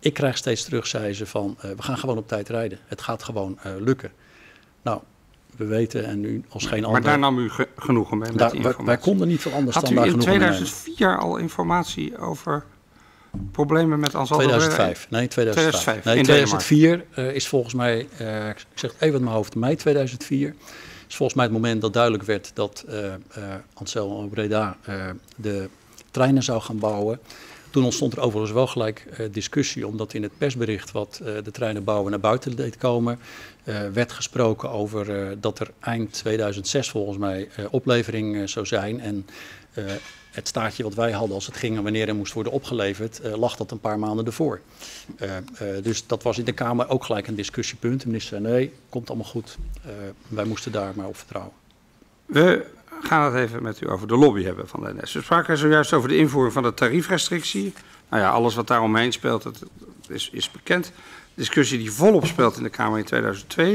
ik krijg steeds terug, zei ze, van uh, we gaan gewoon op tijd rijden. Het gaat gewoon uh, lukken. Nou, we weten en nu als geen ander... Maar daar nam u ge genoegen mee met daar, die informatie? Wij, wij konden niet veel anders Had dan daar genoegen mee. Had u in tweeduizend vier al informatie over problemen met Ansaldo? tweeduizend vijf. Nee, tweeduizend vijf. tweeduizend vijf. Nee, in tweeduizend vier uh, is volgens mij, uh, ik zeg het even uit mijn hoofd, mei tweeduizend vier... is volgens mij het moment dat duidelijk werd dat uh, uh, Ansaldo Breda uh, de treinen zou gaan bouwen. Toen ontstond er overigens wel gelijk uh, discussie, omdat in het persbericht wat uh, de treinen bouwen naar buiten deed komen, uh, werd gesproken over uh, dat er eind tweeduizend zes volgens mij uh, oplevering uh, zou zijn. En uh, het staartje wat wij hadden als het ging en wanneer er moest worden opgeleverd, uh, lag dat een paar maanden ervoor. Uh, uh, dus dat was in de Kamer ook gelijk een discussiepunt. De minister zei nee, komt allemaal goed. Uh, wij moesten daar maar op vertrouwen. We gaan het even met u over de lobby hebben van de N S. We spraken zojuist over de invoering van de tariefrestrictie. Nou ja, alles wat daar omheen speelt, dat is, is bekend. Discussie die volop speelt in de Kamer in tweeduizend twee.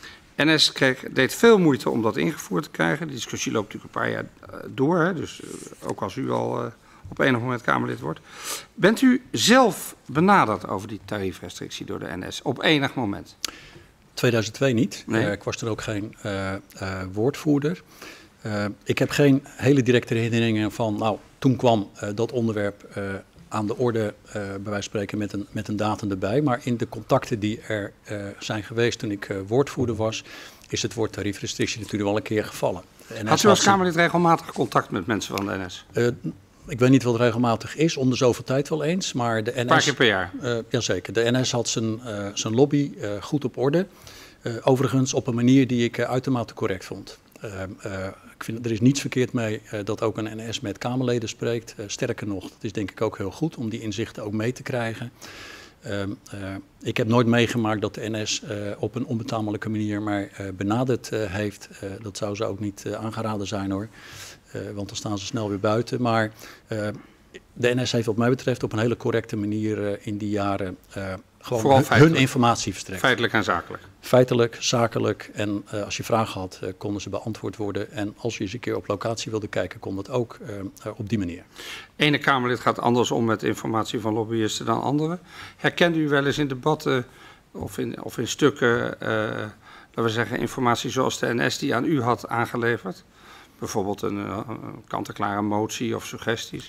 N S kreeg, deed veel moeite om dat ingevoerd te krijgen. Die discussie loopt natuurlijk een paar jaar uh, door, hè? Dus uh, ook als u al uh, op enig moment Kamerlid wordt. Bent u zelf benaderd over die tariefrestrictie door de N S op enig moment? tweeduizend twee niet. Nee. Uh, ik was er ook geen uh, uh, woordvoerder. Uh, ik heb geen hele directe herinneringen van, nou, toen kwam uh, dat onderwerp uh, aan de orde, uh, bij wijze van spreken, met een, met een datum erbij. Maar in de contacten die er uh, zijn geweest toen ik uh, woordvoerder was, is het woord tariefrestrictie natuurlijk wel een keer gevallen. En had u als Kamerlid regelmatig contact met mensen van de N S? Uh, ik weet niet wat regelmatig is, om de zoveel tijd wel eens, maar de N S... Een paar keer per jaar? Uh, jazeker, de N S had zijn, uh, zijn lobby uh, goed op orde. Uh, overigens op een manier die ik uh, uitermate correct vond. Uh, uh, ik vind, er is niets verkeerd mee uh, dat ook een N S met Kamerleden spreekt. Uh, sterker nog, het is denk ik ook heel goed om die inzichten ook mee te krijgen. Uh, uh, ik heb nooit meegemaakt dat de N S uh, op een onbetamelijke manier mij uh, benaderd uh, heeft. Uh, dat zou ze ook niet uh, aangeraden zijn hoor, uh, want dan staan ze snel weer buiten. Maar uh, de N S heeft wat mij betreft op een hele correcte manier uh, in die jaren uh, gewoon hun, hun informatie verstrekt. Feitelijk en zakelijk. Feitelijk, zakelijk en uh, als je vragen had, uh, konden ze beantwoord worden. En als je eens een keer op locatie wilde kijken, kon dat ook uh, uh, op die manier. Ene Kamerlid gaat anders om met informatie van lobbyisten dan andere. Herkende u wel eens in debatten of in, of in stukken, uh, laten we zeggen, informatie zoals de N S die aan u had aangeleverd? Bijvoorbeeld een, uh, een kant-en-klare motie of suggesties?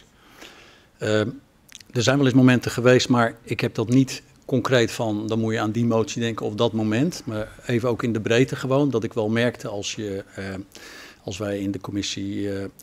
Uh, er zijn wel eens momenten geweest, maar ik heb dat niet concreet van, dan moet je aan die motie denken of dat moment. Maar even ook in de breedte gewoon, dat ik wel merkte als, je, uh, als wij in de commissie uh, uh,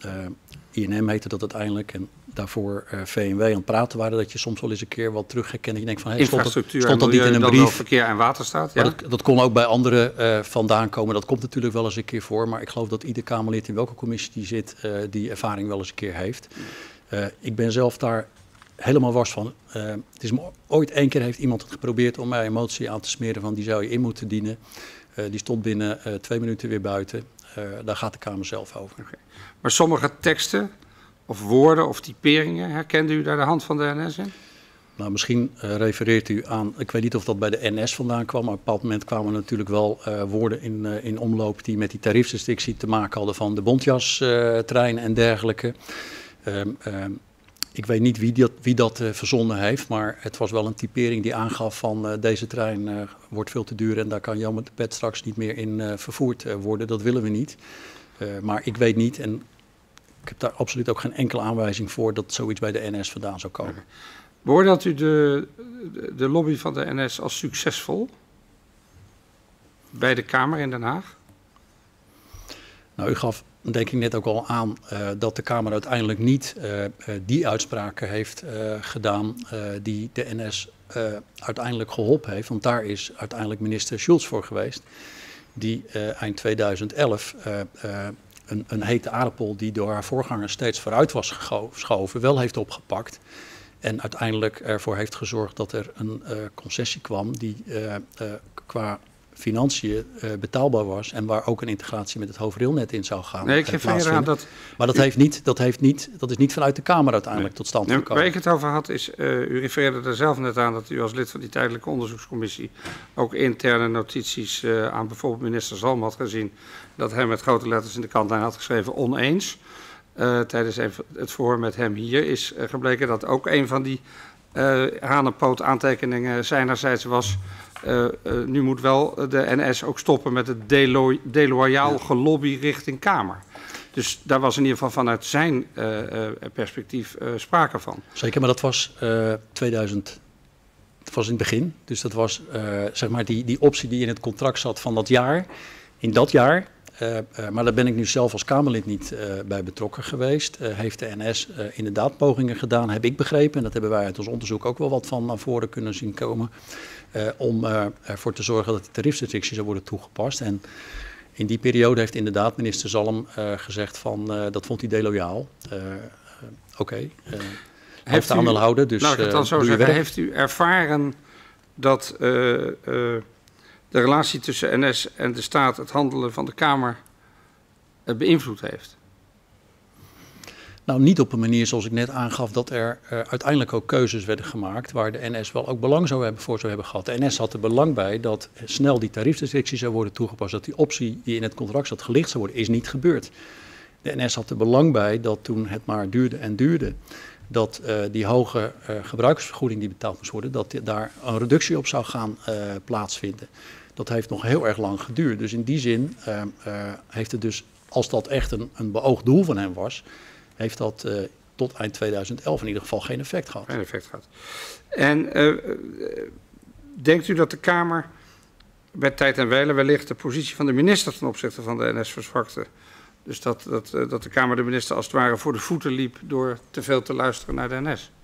I N M heette dat uiteindelijk en daarvoor uh, V N W aan het praten waren, dat je soms wel eens een keer wat terug herkent. Je denkt van, hey, infrastructuur stond dat, stond dat niet in een brief? Verkeer en waterstaat. Ja. Dat, dat kon ook bij anderen uh, vandaan komen. Dat komt natuurlijk wel eens een keer voor. Maar ik geloof dat ieder Kamerlid in welke commissie die zit, uh, die ervaring wel eens een keer heeft. Uh, ik ben zelf daar helemaal wars van. Uh, het is ooit één keer heeft iemand het geprobeerd om mij een motie aan te smeren van die zou je in moeten dienen. Uh, die stond binnen uh, twee minuten weer buiten. Uh, daar gaat de Kamer zelf over. Okay. Maar sommige teksten of woorden of typeringen, herkende u daar de hand van de N S in? Nou, misschien uh, refereert u aan, ik weet niet of dat bij de N S vandaan kwam, maar op een bepaald moment kwamen natuurlijk wel uh, woorden in, uh, in omloop die met die tariefrestrictie te maken hadden van de bontjastrein uh, en dergelijke. Um, um, Ik weet niet wie dat, wie dat uh, verzonnen heeft, maar het was wel een typering die aangaf van uh, deze trein uh, wordt veel te duur en daar kan Jan met de pet straks niet meer in uh, vervoerd uh, worden. Dat willen we niet. Uh, maar ik weet niet en ik heb daar absoluut ook geen enkele aanwijzing voor dat zoiets bij de N S vandaan zou komen. Okay. Beoordeelt u de, de, de lobby van de N S als succesvol bij de Kamer in Den Haag? Nou, u gaf denk ik net ook al aan uh, dat de Kamer uiteindelijk niet uh, uh, die uitspraken heeft uh, gedaan uh, die de N S uh, uiteindelijk geholpen heeft. Want daar is uiteindelijk minister Schultz voor geweest, die uh, eind tweeduizend elf uh, uh, een, een hete aardappel die door haar voorganger steeds vooruit was geschoven, wel heeft opgepakt. En uiteindelijk ervoor heeft gezorgd dat er een uh, concessie kwam die uh, uh, qua financiën uh, betaalbaar was en waar ook een integratie met het hoofdrailnet in zou gaan. Nee, ik geef aan dat. Maar dat, heeft niet, dat, heeft niet, dat is niet vanuit de Kamer uiteindelijk nee. tot stand gekomen. Waar ik het over had is, uh, u refereerde er zelf net aan dat u als lid van die tijdelijke onderzoekscommissie ook interne notities uh, aan bijvoorbeeld minister Zalm had gezien, dat hij met grote letters in de kant had geschreven oneens. Uh, tijdens het verhoor met hem hier is uh, gebleken dat ook een van die uh, hanenpoot aantekeningen zijnerzijds was... Uh, uh, nu moet wel de N S ook stoppen met het delo deloyaal ja. gelobby richting Kamer. Dus daar was in ieder geval vanuit zijn uh, uh, perspectief uh, sprake van. Zeker, maar dat was uh, tweeduizend... Dat was in het begin, dus dat was uh, zeg maar die, die optie die in het contract zat van dat jaar. In dat jaar, uh, uh, maar daar ben ik nu zelf als Kamerlid niet uh, bij betrokken geweest. Uh, heeft de N S uh, inderdaad pogingen gedaan, heb ik begrepen. En dat hebben wij uit ons onderzoek ook wel wat van naar voren kunnen zien komen. Uh, om uh, ervoor te zorgen dat die tariefrestricties zou worden toegepast. En in die periode heeft inderdaad minister Zalm uh, gezegd van uh, dat vond hij deloyaal. Uh, uh, Oké. Okay. Uh, Heeft u, aandeelhouder, dus nou, ik het dan zo zeggen, heeft u ervaren dat uh, uh, de relatie tussen N S en de staat het handelen van de Kamer uh, beïnvloed heeft? Nou, niet op een manier zoals ik net aangaf dat er uh, uiteindelijk ook keuzes werden gemaakt waar de N S wel ook belang zou hebben, voor zou hebben gehad. De N S had er belang bij dat snel die tariefrestrictie zou worden toegepast, dat die optie die in het contract zat gelicht zou worden, is niet gebeurd. De N S had er belang bij dat toen het maar duurde en duurde, dat uh, die hoge uh, gebruikersvergoeding die betaald moest worden, dat die, daar een reductie op zou gaan uh, plaatsvinden. Dat heeft nog heel erg lang geduurd. Dus in die zin uh, uh, heeft het dus, als dat echt een, een beoogd doel van hem was, heeft dat uh, tot eind tweeduizend elf in ieder geval geen effect gehad. Geen effect gehad. En uh, denkt u dat de Kamer bij tijd en wijle wellicht de positie van de minister ten opzichte van de N S verzwakte? Dus dat, dat, dat de Kamer de minister als het ware voor de voeten liep door te veel te luisteren naar de N S?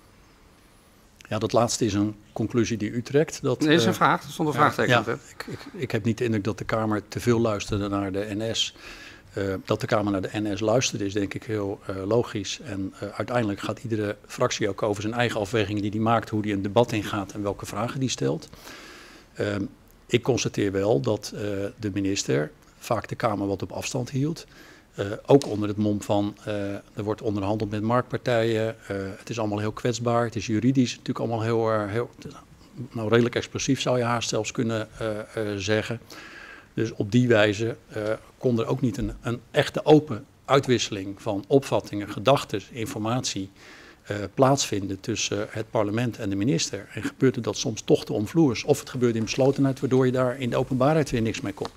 Ja, dat laatste is een conclusie die u trekt. Dat, nee, dat is een uh, vraag. Er stond een vraagteken. Ja, ik, ik, ik heb niet de indruk dat de Kamer te veel luisterde naar de N S. Uh, dat de Kamer naar de N S luisterde is denk ik heel uh, logisch. En uh, uiteindelijk gaat iedere fractie ook over zijn eigen afwegingen die hij maakt, hoe hij een debat ingaat en welke vragen die stelt. Uh, ik constateer wel dat uh, de minister vaak de Kamer wat op afstand hield. Uh, ook onder het mom van, uh, er wordt onderhandeld met marktpartijen. Uh, het is allemaal heel kwetsbaar. Het is juridisch natuurlijk allemaal heel, uh, heel nou, redelijk explosief zou je haast zelfs kunnen uh, uh, zeggen. Dus op die wijze uh, kon er ook niet een, een echte open uitwisseling van opvattingen, gedachten, informatie uh, plaatsvinden tussen het parlement en de minister. En gebeurde dat soms toch te omvloers. Of het gebeurde in beslotenheid, waardoor je daar in de openbaarheid weer niks mee kon.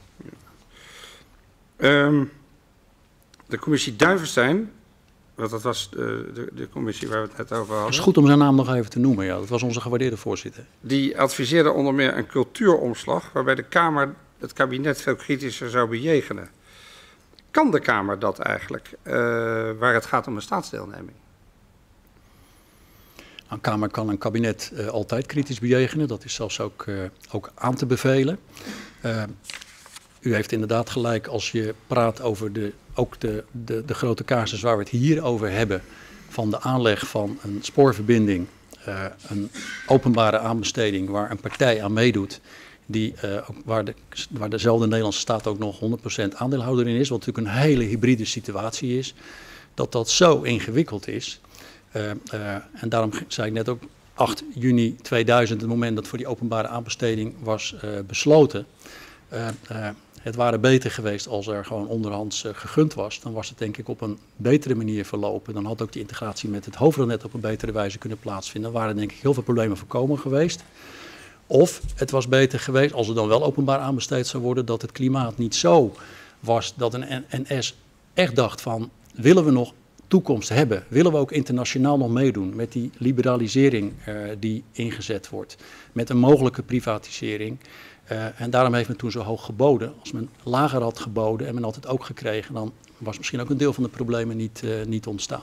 Um, de commissie Duivenstein, want dat was de, de, de commissie waar we het net over hadden. Het is goed om zijn naam nog even te noemen, ja. Dat was onze gewaardeerde voorzitter. Die adviseerde onder meer een cultuuromslag, waarbij de Kamer het kabinet veel kritischer zou bejegenen. Kan de Kamer dat eigenlijk, uh, waar het gaat om een staatsdeelneming? Een Kamer kan een kabinet uh, altijd kritisch bejegenen. Dat is zelfs ook, uh, ook aan te bevelen. Uh, u heeft inderdaad gelijk als je praat over de, ook de, de, de grote casus waar we het hier over hebben. Van de aanleg van een spoorverbinding, uh, een openbare aanbesteding waar een partij aan meedoet. Die, uh, waar, de, waar dezelfde Nederlandse staat ook nog honderd procent aandeelhouder in is. Wat natuurlijk een hele hybride situatie is. Dat dat zo ingewikkeld is. Uh, uh, en daarom zei ik net ook acht juni tweeduizend, het moment dat voor die openbare aanbesteding was uh, besloten. Uh, uh, het waren beter geweest als er gewoon onderhands uh, gegund was. Dan was het denk ik op een betere manier verlopen. Dan had ook die integratie met het hoofdraadnet op een betere wijze kunnen plaatsvinden. Dan waren denk ik heel veel problemen voorkomen geweest. Of het was beter geweest als er dan wel openbaar aanbesteed zou worden, dat het klimaat niet zo was dat een N S echt dacht van, willen we nog toekomst hebben? Willen we ook internationaal nog meedoen met die liberalisering uh, die ingezet wordt? Met een mogelijke privatisering. Uh, en daarom heeft men toen zo hoog geboden. Als men lager had geboden en men had het ook gekregen, dan was misschien ook een deel van de problemen niet, uh, niet ontstaan.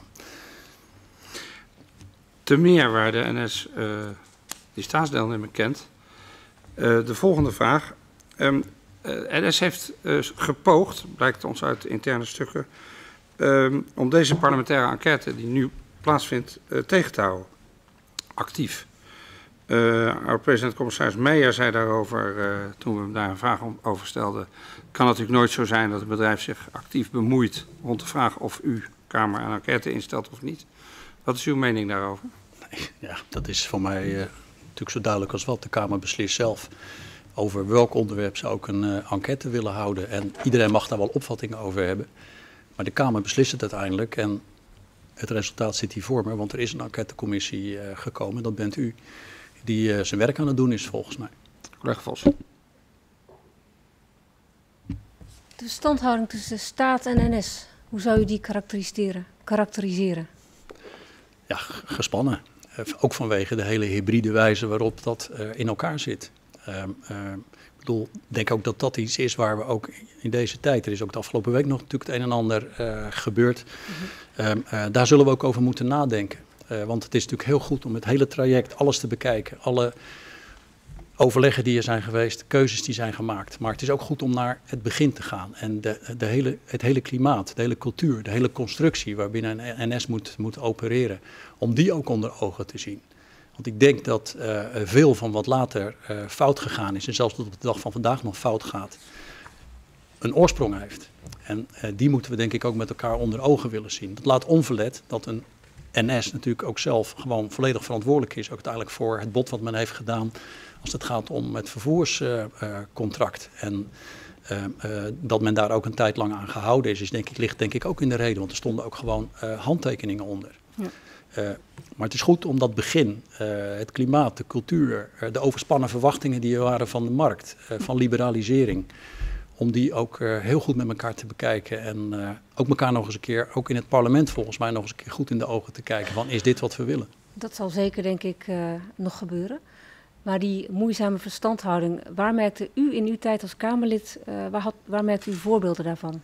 Te meer waar de N S uh, die staatsdeelnemer kent. Uh, de volgende vraag. Um, uh, N S heeft uh, gepoogd, blijkt ons uit interne stukken, um, om deze parlementaire enquête die nu plaatsvindt uh, tegen te houden. Actief. Uh, Oud-president-commissaris Meijer zei daarover, uh, toen we hem daar een vraag over stelden, het kan natuurlijk nooit zo zijn dat het bedrijf zich actief bemoeit rond de vraag of u Kamer een enquête instelt of niet. Wat is uw mening daarover? Nee, ja, dat is voor mij uh, natuurlijk zo duidelijk als wat. De Kamer beslist zelf over welk onderwerp ze ook een uh, enquête willen houden. En iedereen mag daar wel opvattingen over hebben. Maar de Kamer beslist het uiteindelijk. En het resultaat zit hier voor me, want er is een enquêtecommissie uh, gekomen. Dat bent u, die uh, zijn werk aan het doen is volgens mij. Collega Vos. De verstandhouding tussen staat en N S, hoe zou u die karakteriseren? karakteriseren? Ja, gespannen. Uh, ook vanwege de hele hybride wijze waarop dat uh, in elkaar zit. Uh, uh, ik bedoel, denk ook dat dat iets is waar we ook in deze tijd, er is ook de afgelopen week nog natuurlijk het een en ander uh, gebeurd, mm-hmm. uh, uh, daar zullen we ook over moeten nadenken. Uh, want het is natuurlijk heel goed om het hele traject, alles te bekijken, alle overleggen die er zijn geweest, keuzes die zijn gemaakt. Maar het is ook goed om naar het begin te gaan en de, de hele, het hele klimaat, de hele cultuur, de hele constructie waarbinnen een N S moet, moet opereren, om die ook onder ogen te zien. Want ik denk dat uh, veel van wat later uh, fout gegaan is, en zelfs tot op de dag van vandaag nog fout gaat, een oorsprong heeft. En uh, die moeten we denk ik ook met elkaar onder ogen willen zien. Dat laat onverlet dat een N S natuurlijk ook zelf gewoon volledig verantwoordelijk is, ook uiteindelijk voor het bod wat men heeft gedaan als het gaat om het vervoerscontract. Uh, uh, en uh, uh, dat men daar ook een tijd lang aan gehouden is, is denk ik, ligt denk ik ook in de reden, want er stonden ook gewoon uh, handtekeningen onder. Ja. Uh, maar het is goed om dat begin, uh, het klimaat, de cultuur, uh, de overspannen verwachtingen die er waren van de markt, uh, van liberalisering, om die ook uh, heel goed met elkaar te bekijken en uh, ook elkaar nog eens een keer, ook in het parlement volgens mij nog eens een keer goed in de ogen te kijken van is dit wat we willen? Dat zal zeker denk ik uh, nog gebeuren. Maar die moeizame verstandhouding, waar merkte u in uw tijd als Kamerlid, uh, waar, had, waar merkte u voorbeelden daarvan?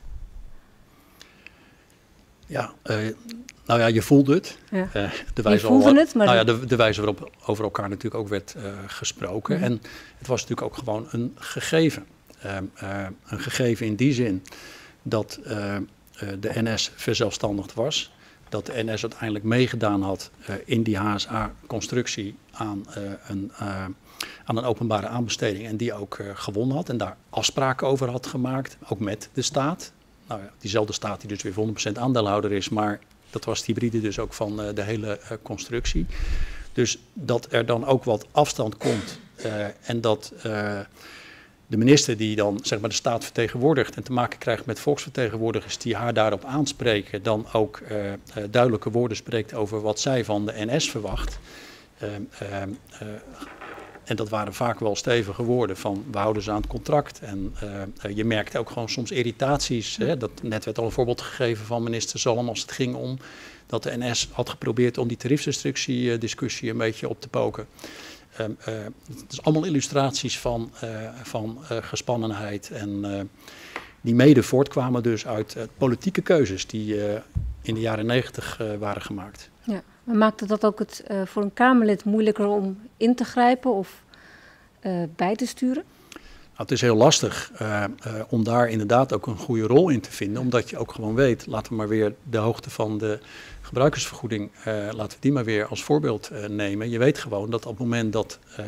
Ja, uh, nou ja, je voelde het. Ja. Uh, de wijze je voelde waarop, het, maar... Nou ja, de, de wijze waarop over elkaar natuurlijk ook werd uh, gesproken. Mm-hmm. En het was natuurlijk ook gewoon een gegeven. Uh, uh, een gegeven in die zin dat uh, uh, de N S verzelfstandigd was. Dat de N S uiteindelijk meegedaan had uh, in die H S A-constructie aan, uh, een, uh, aan een openbare aanbesteding. En die ook uh, gewonnen had en daar afspraken over had gemaakt, ook met de staat. Nou ja, diezelfde staat die dus weer honderd procent aandeelhouder is, maar dat was het hybride dus ook van uh, de hele uh, constructie. Dus dat er dan ook wat afstand komt uh, en dat uh, de minister die dan zeg maar de staat vertegenwoordigt en te maken krijgt met volksvertegenwoordigers die haar daarop aanspreken, dan ook uh, uh, duidelijke woorden spreekt over wat zij van de N S verwacht. Uh, uh, uh, En dat waren vaak wel stevige woorden van we houden ze aan het contract. En uh, je merkte ook gewoon soms irritaties. Hè? Dat, net werd al een voorbeeld gegeven van minister Zalm als het ging om dat de N S had geprobeerd om die tariefrestrictie discussie een beetje op te poken. Uh, uh, het is allemaal illustraties van, uh, van uh, gespannenheid en uh, die mede voortkwamen dus uit uh, politieke keuzes die uh, in de jaren negentig uh, waren gemaakt. Ja. Maar maakte dat ook het uh, voor een Kamerlid moeilijker om in te grijpen of uh, bij te sturen? Nou, het is heel lastig uh, uh, om daar inderdaad ook een goede rol in te vinden. Omdat je ook gewoon weet, laten we maar weer de hoogte van de gebruikersvergoeding, uh, laten we die maar weer als voorbeeld uh, nemen. Je weet gewoon dat op het moment dat uh,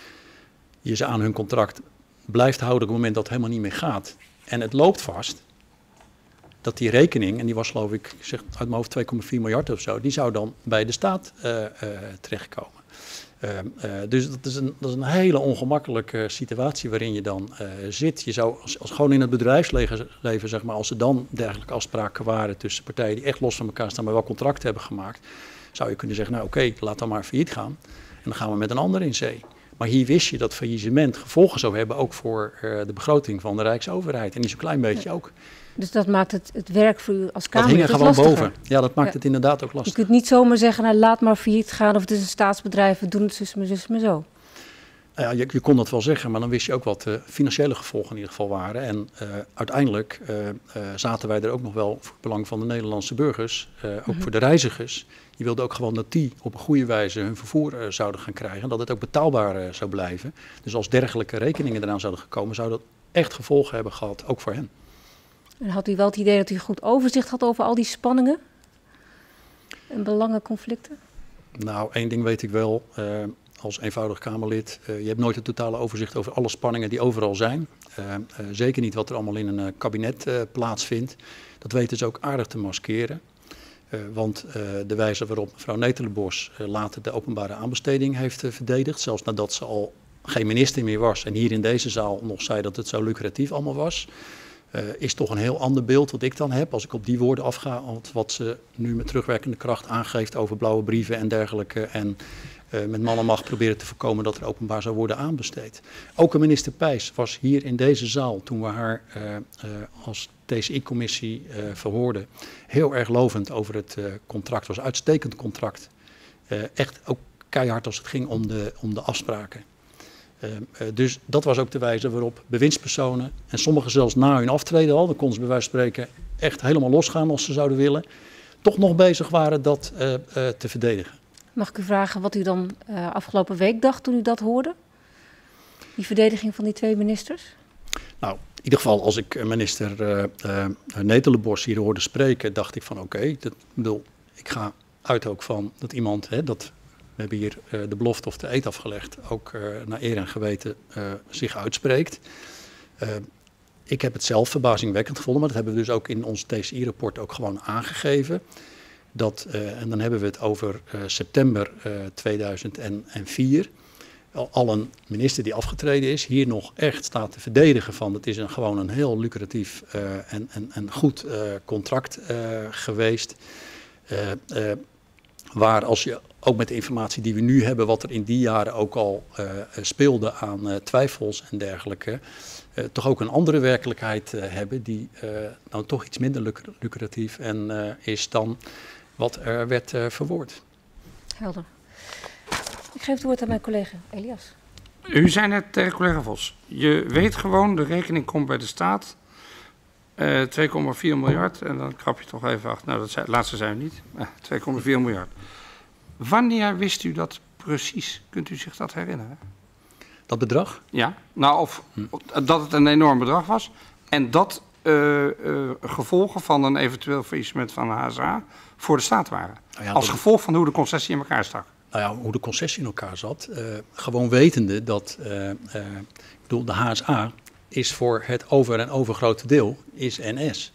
je ze aan hun contract blijft houden, op het moment dat het helemaal niet meer gaat en het loopt vast, dat die rekening, en die was geloof ik, ik zeg uit mijn hoofd twee komma vier miljard of zo, die zou dan bij de staat uh, uh, terechtkomen. Uh, uh, dus dat is, een, dat is een hele ongemakkelijke situatie waarin je dan uh, zit. Je zou, als, als gewoon in het bedrijfsleven, leven, zeg maar, als er dan dergelijke afspraken waren tussen partijen die echt los van elkaar staan, maar wel contracten hebben gemaakt, zou je kunnen zeggen, nou oké, okay, laat dan maar failliet gaan. En dan gaan we met een ander in zee. Maar hier wist je dat faillissement gevolgen zou hebben, ook voor uh, de begroting van de Rijksoverheid. En niet zo'n klein beetje ook. Dus dat maakt het, het werk voor u als Kamerlid lastiger. Dat hing er gewoon lastiger. boven. Ja, dat maakt ja. het inderdaad ook lastig. Je kunt niet zomaar zeggen, nou, laat maar failliet gaan of het is een staatsbedrijf, we doen het zus maar zus maar zo. Nou ja, je, je kon dat wel zeggen, maar dan wist je ook wat de financiële gevolgen in ieder geval waren. En uh, uiteindelijk uh, uh, zaten wij er ook nog wel voor het belang van de Nederlandse burgers, uh, ook mm-hmm. voor de reizigers. Je wilde ook gewoon dat die op een goede wijze hun vervoer uh, zouden gaan krijgen en dat het ook betaalbaar uh, zou blijven. Dus als dergelijke rekeningen eraan zouden gekomen, zou dat echt gevolgen hebben gehad, ook voor hen. En had u wel het idee dat u goed overzicht had over al die spanningen en belangenconflicten? Nou, één ding weet ik wel, uh, als eenvoudig Kamerlid, uh, je hebt nooit het totale overzicht over alle spanningen die overal zijn. Uh, uh, zeker niet wat er allemaal in een uh, kabinet uh, plaatsvindt. Dat weten ze ook aardig te maskeren. Uh, want uh, de wijze waarop mevrouw Netelenbos uh, later de openbare aanbesteding heeft uh, verdedigd, zelfs nadat ze al geen minister meer was en hier in deze zaal nog zei dat het zo lucratief allemaal was. uh, is toch een heel ander beeld wat ik dan heb als ik op die woorden afga, als wat ze nu met terugwerkende kracht aangeeft over blauwe brieven en dergelijke. En uh, met man en macht proberen te voorkomen dat er openbaar zou worden aanbesteed. Ook een minister Peijs was hier in deze zaal toen we haar uh, uh, als T C I-commissie uh, verhoorden. Heel erg lovend over het uh, contract. Het was een uitstekend contract. Uh, echt ook keihard als het ging om de, om de afspraken. Uh, uh, dus dat was ook de wijze waarop bewindspersonen, en sommigen zelfs na hun aftreden al, dan konden ze bij wijze van spreken echt helemaal losgaan als ze zouden willen, toch nog bezig waren dat uh, uh, te verdedigen. Mag ik u vragen wat u dan uh, afgelopen week dacht toen u dat hoorde? Die verdediging van die twee ministers? Nou, in ieder geval als ik minister uh, uh, Netelenbos hier hoorde spreken, dacht ik van oké, okay, ik ga uit ook van dat iemand, hè, dat we hebben hier uh, de belofte of de eed afgelegd, ook uh, naar eer en geweten uh, zich uitspreekt. Uh, ik heb het zelf verbazingwekkend gevonden, maar dat hebben we dus ook in ons T C I-rapport ook gewoon aangegeven. Dat, uh, en dan hebben we het over uh, september uh, tweeduizend vier. Al, al een minister die afgetreden is, hier nog echt staat te verdedigen van het is een, gewoon een heel lucratief uh, en, en, en goed uh, contract uh, geweest. Uh, uh, waar als je ook met de informatie die we nu hebben, wat er in die jaren ook al uh, speelde aan uh, twijfels en dergelijke, uh, toch ook een andere werkelijkheid uh, hebben die uh, nou toch iets minder luc lucratief en, uh, is dan wat er werd uh, verwoord. Helder. Ik geef het woord aan mijn collega Elias. U zei net tegen collega Vos, je weet gewoon, de rekening komt bij de staat, uh, twee komma vier miljard, en dan krap je toch even achter, nou dat zei, laatste zijn we niet, uh, twee komma vier miljard. Wanneer wist u dat precies? Kunt u zich dat herinneren? Dat bedrag? Ja, nou of hm. dat het een enorm bedrag was en dat uh, uh, gevolgen van een eventueel faillissement van de H S A voor de staat waren. Nou ja, als gevolg van hoe de concessie in elkaar stak. Nou ja, hoe de concessie in elkaar zat. Uh, gewoon wetende dat uh, uh, ik bedoel, de H S A is voor het over- en overgrote deel is N S.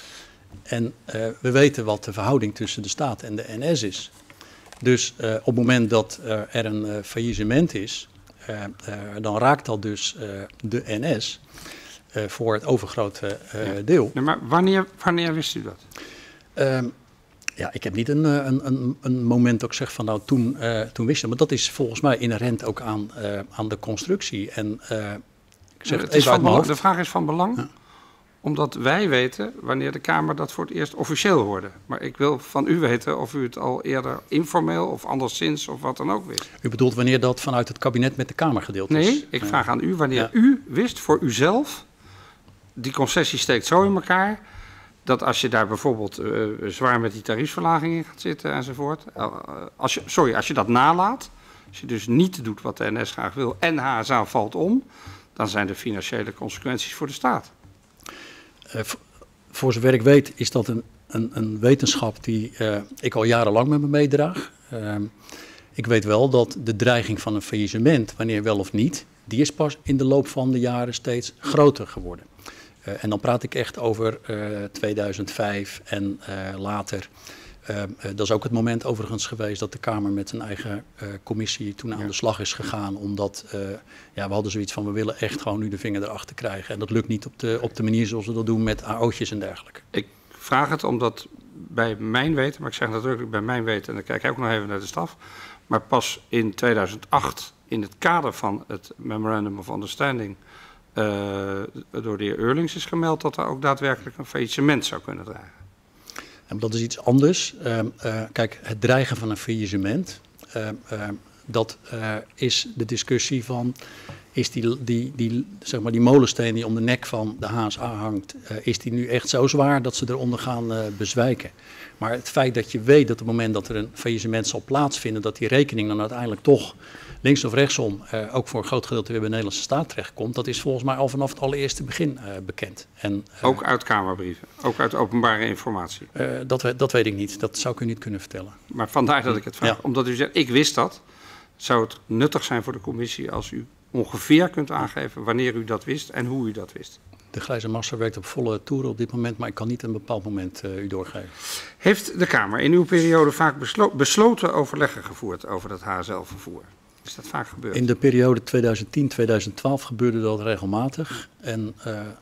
En uh, we weten wat de verhouding tussen de staat en de N S is. Dus uh, op het moment dat uh, er een uh, faillissement is, uh, uh, dan raakt dat dus uh, de N S uh, voor het overgrote uh, ja. deel. Nee, maar wanneer, wanneer wist u dat? Uh, ja, ik heb niet een, een, een, een moment dat ik zeg van nou toen, uh, toen wist je. Maar dat is volgens mij inherent ook aan, uh, aan de constructie. En uh, ik zeg ja, het even uit mijn hoofd. De vraag is van belang. Ja. Omdat wij weten wanneer de Kamer dat voor het eerst officieel hoorde. Maar ik wil van u weten of u het al eerder informeel of anderszins of wat dan ook wist. U bedoelt wanneer dat vanuit het kabinet met de Kamer gedeeld is? Nee, ik vraag aan u wanneer ja. u wist voor uzelf, die concessie steekt zo in elkaar, dat als je daar bijvoorbeeld uh, zwaar met die tariefsverlaging in gaat zitten enzovoort. Uh, als je, sorry, als je dat nalaat, als je dus niet doet wat de N S graag wil en H S A valt om, dan zijn er financiële consequenties voor de staat. Uh, voor zover ik weet is dat een, een, een wetenschap die uh, ik al jarenlang met me meedraag. Uh, ik weet wel dat de dreiging van een faillissement, wanneer wel of niet, die is pas in de loop van de jaren steeds groter geworden. Uh, en dan praat ik echt over uh, tweeduizend vijf en uh, later. Uh, uh, dat is ook het moment overigens geweest dat de Kamer met zijn eigen uh, commissie toen aan ja. de slag is gegaan. Omdat uh, ja, we hadden zoiets van we willen echt gewoon nu de vinger erachter krijgen. En dat lukt niet op de, op de manier zoals we dat doen met A O'tjes en dergelijke. Ik vraag het omdat bij mijn weten, maar ik zeg nadrukkelijk bij mijn weten, en dan kijk ik ook nog even naar de staf. Maar pas in tweeduizend acht in het kader van het Memorandum of Understanding uh, door de heer Eurlings is gemeld dat er ook daadwerkelijk een faillissement zou kunnen dreigen. En dat is iets anders. Uh, uh, kijk, het dreigen van een faillissement, uh, uh, dat uh, is de discussie van, is die, die, die, zeg maar die molensteen die om de nek van de H S A hangt, uh, is die nu echt zo zwaar dat ze eronder gaan uh, bezwijken? Maar het feit dat je weet dat op het moment dat er een faillissement zal plaatsvinden, dat die rekening dan uiteindelijk toch links of rechtsom, uh, ook voor een groot gedeelte weer bij de Nederlandse staat terechtkomt, dat is volgens mij al vanaf het allereerste begin uh, bekend. En, uh, ook uit Kamerbrieven, ook uit openbare informatie? Uh, dat, dat weet ik niet, dat zou ik u niet kunnen vertellen. Maar vandaar dat ik het vraag, ja. Omdat u zegt, ik wist dat, zou het nuttig zijn voor de commissie als u ongeveer kunt aangeven wanneer u dat wist en hoe u dat wist? De grijze massa werkt op volle toeren op dit moment, maar ik kan niet een bepaald moment uh, u doorgeven. Heeft de Kamer in uw periode vaak beslo besloten overleggen gevoerd over dat H S L-vervoer? Is dat vaak gebeurd? In de periode tweeduizend tien tweeduizend twaalf gebeurde dat regelmatig. En uh,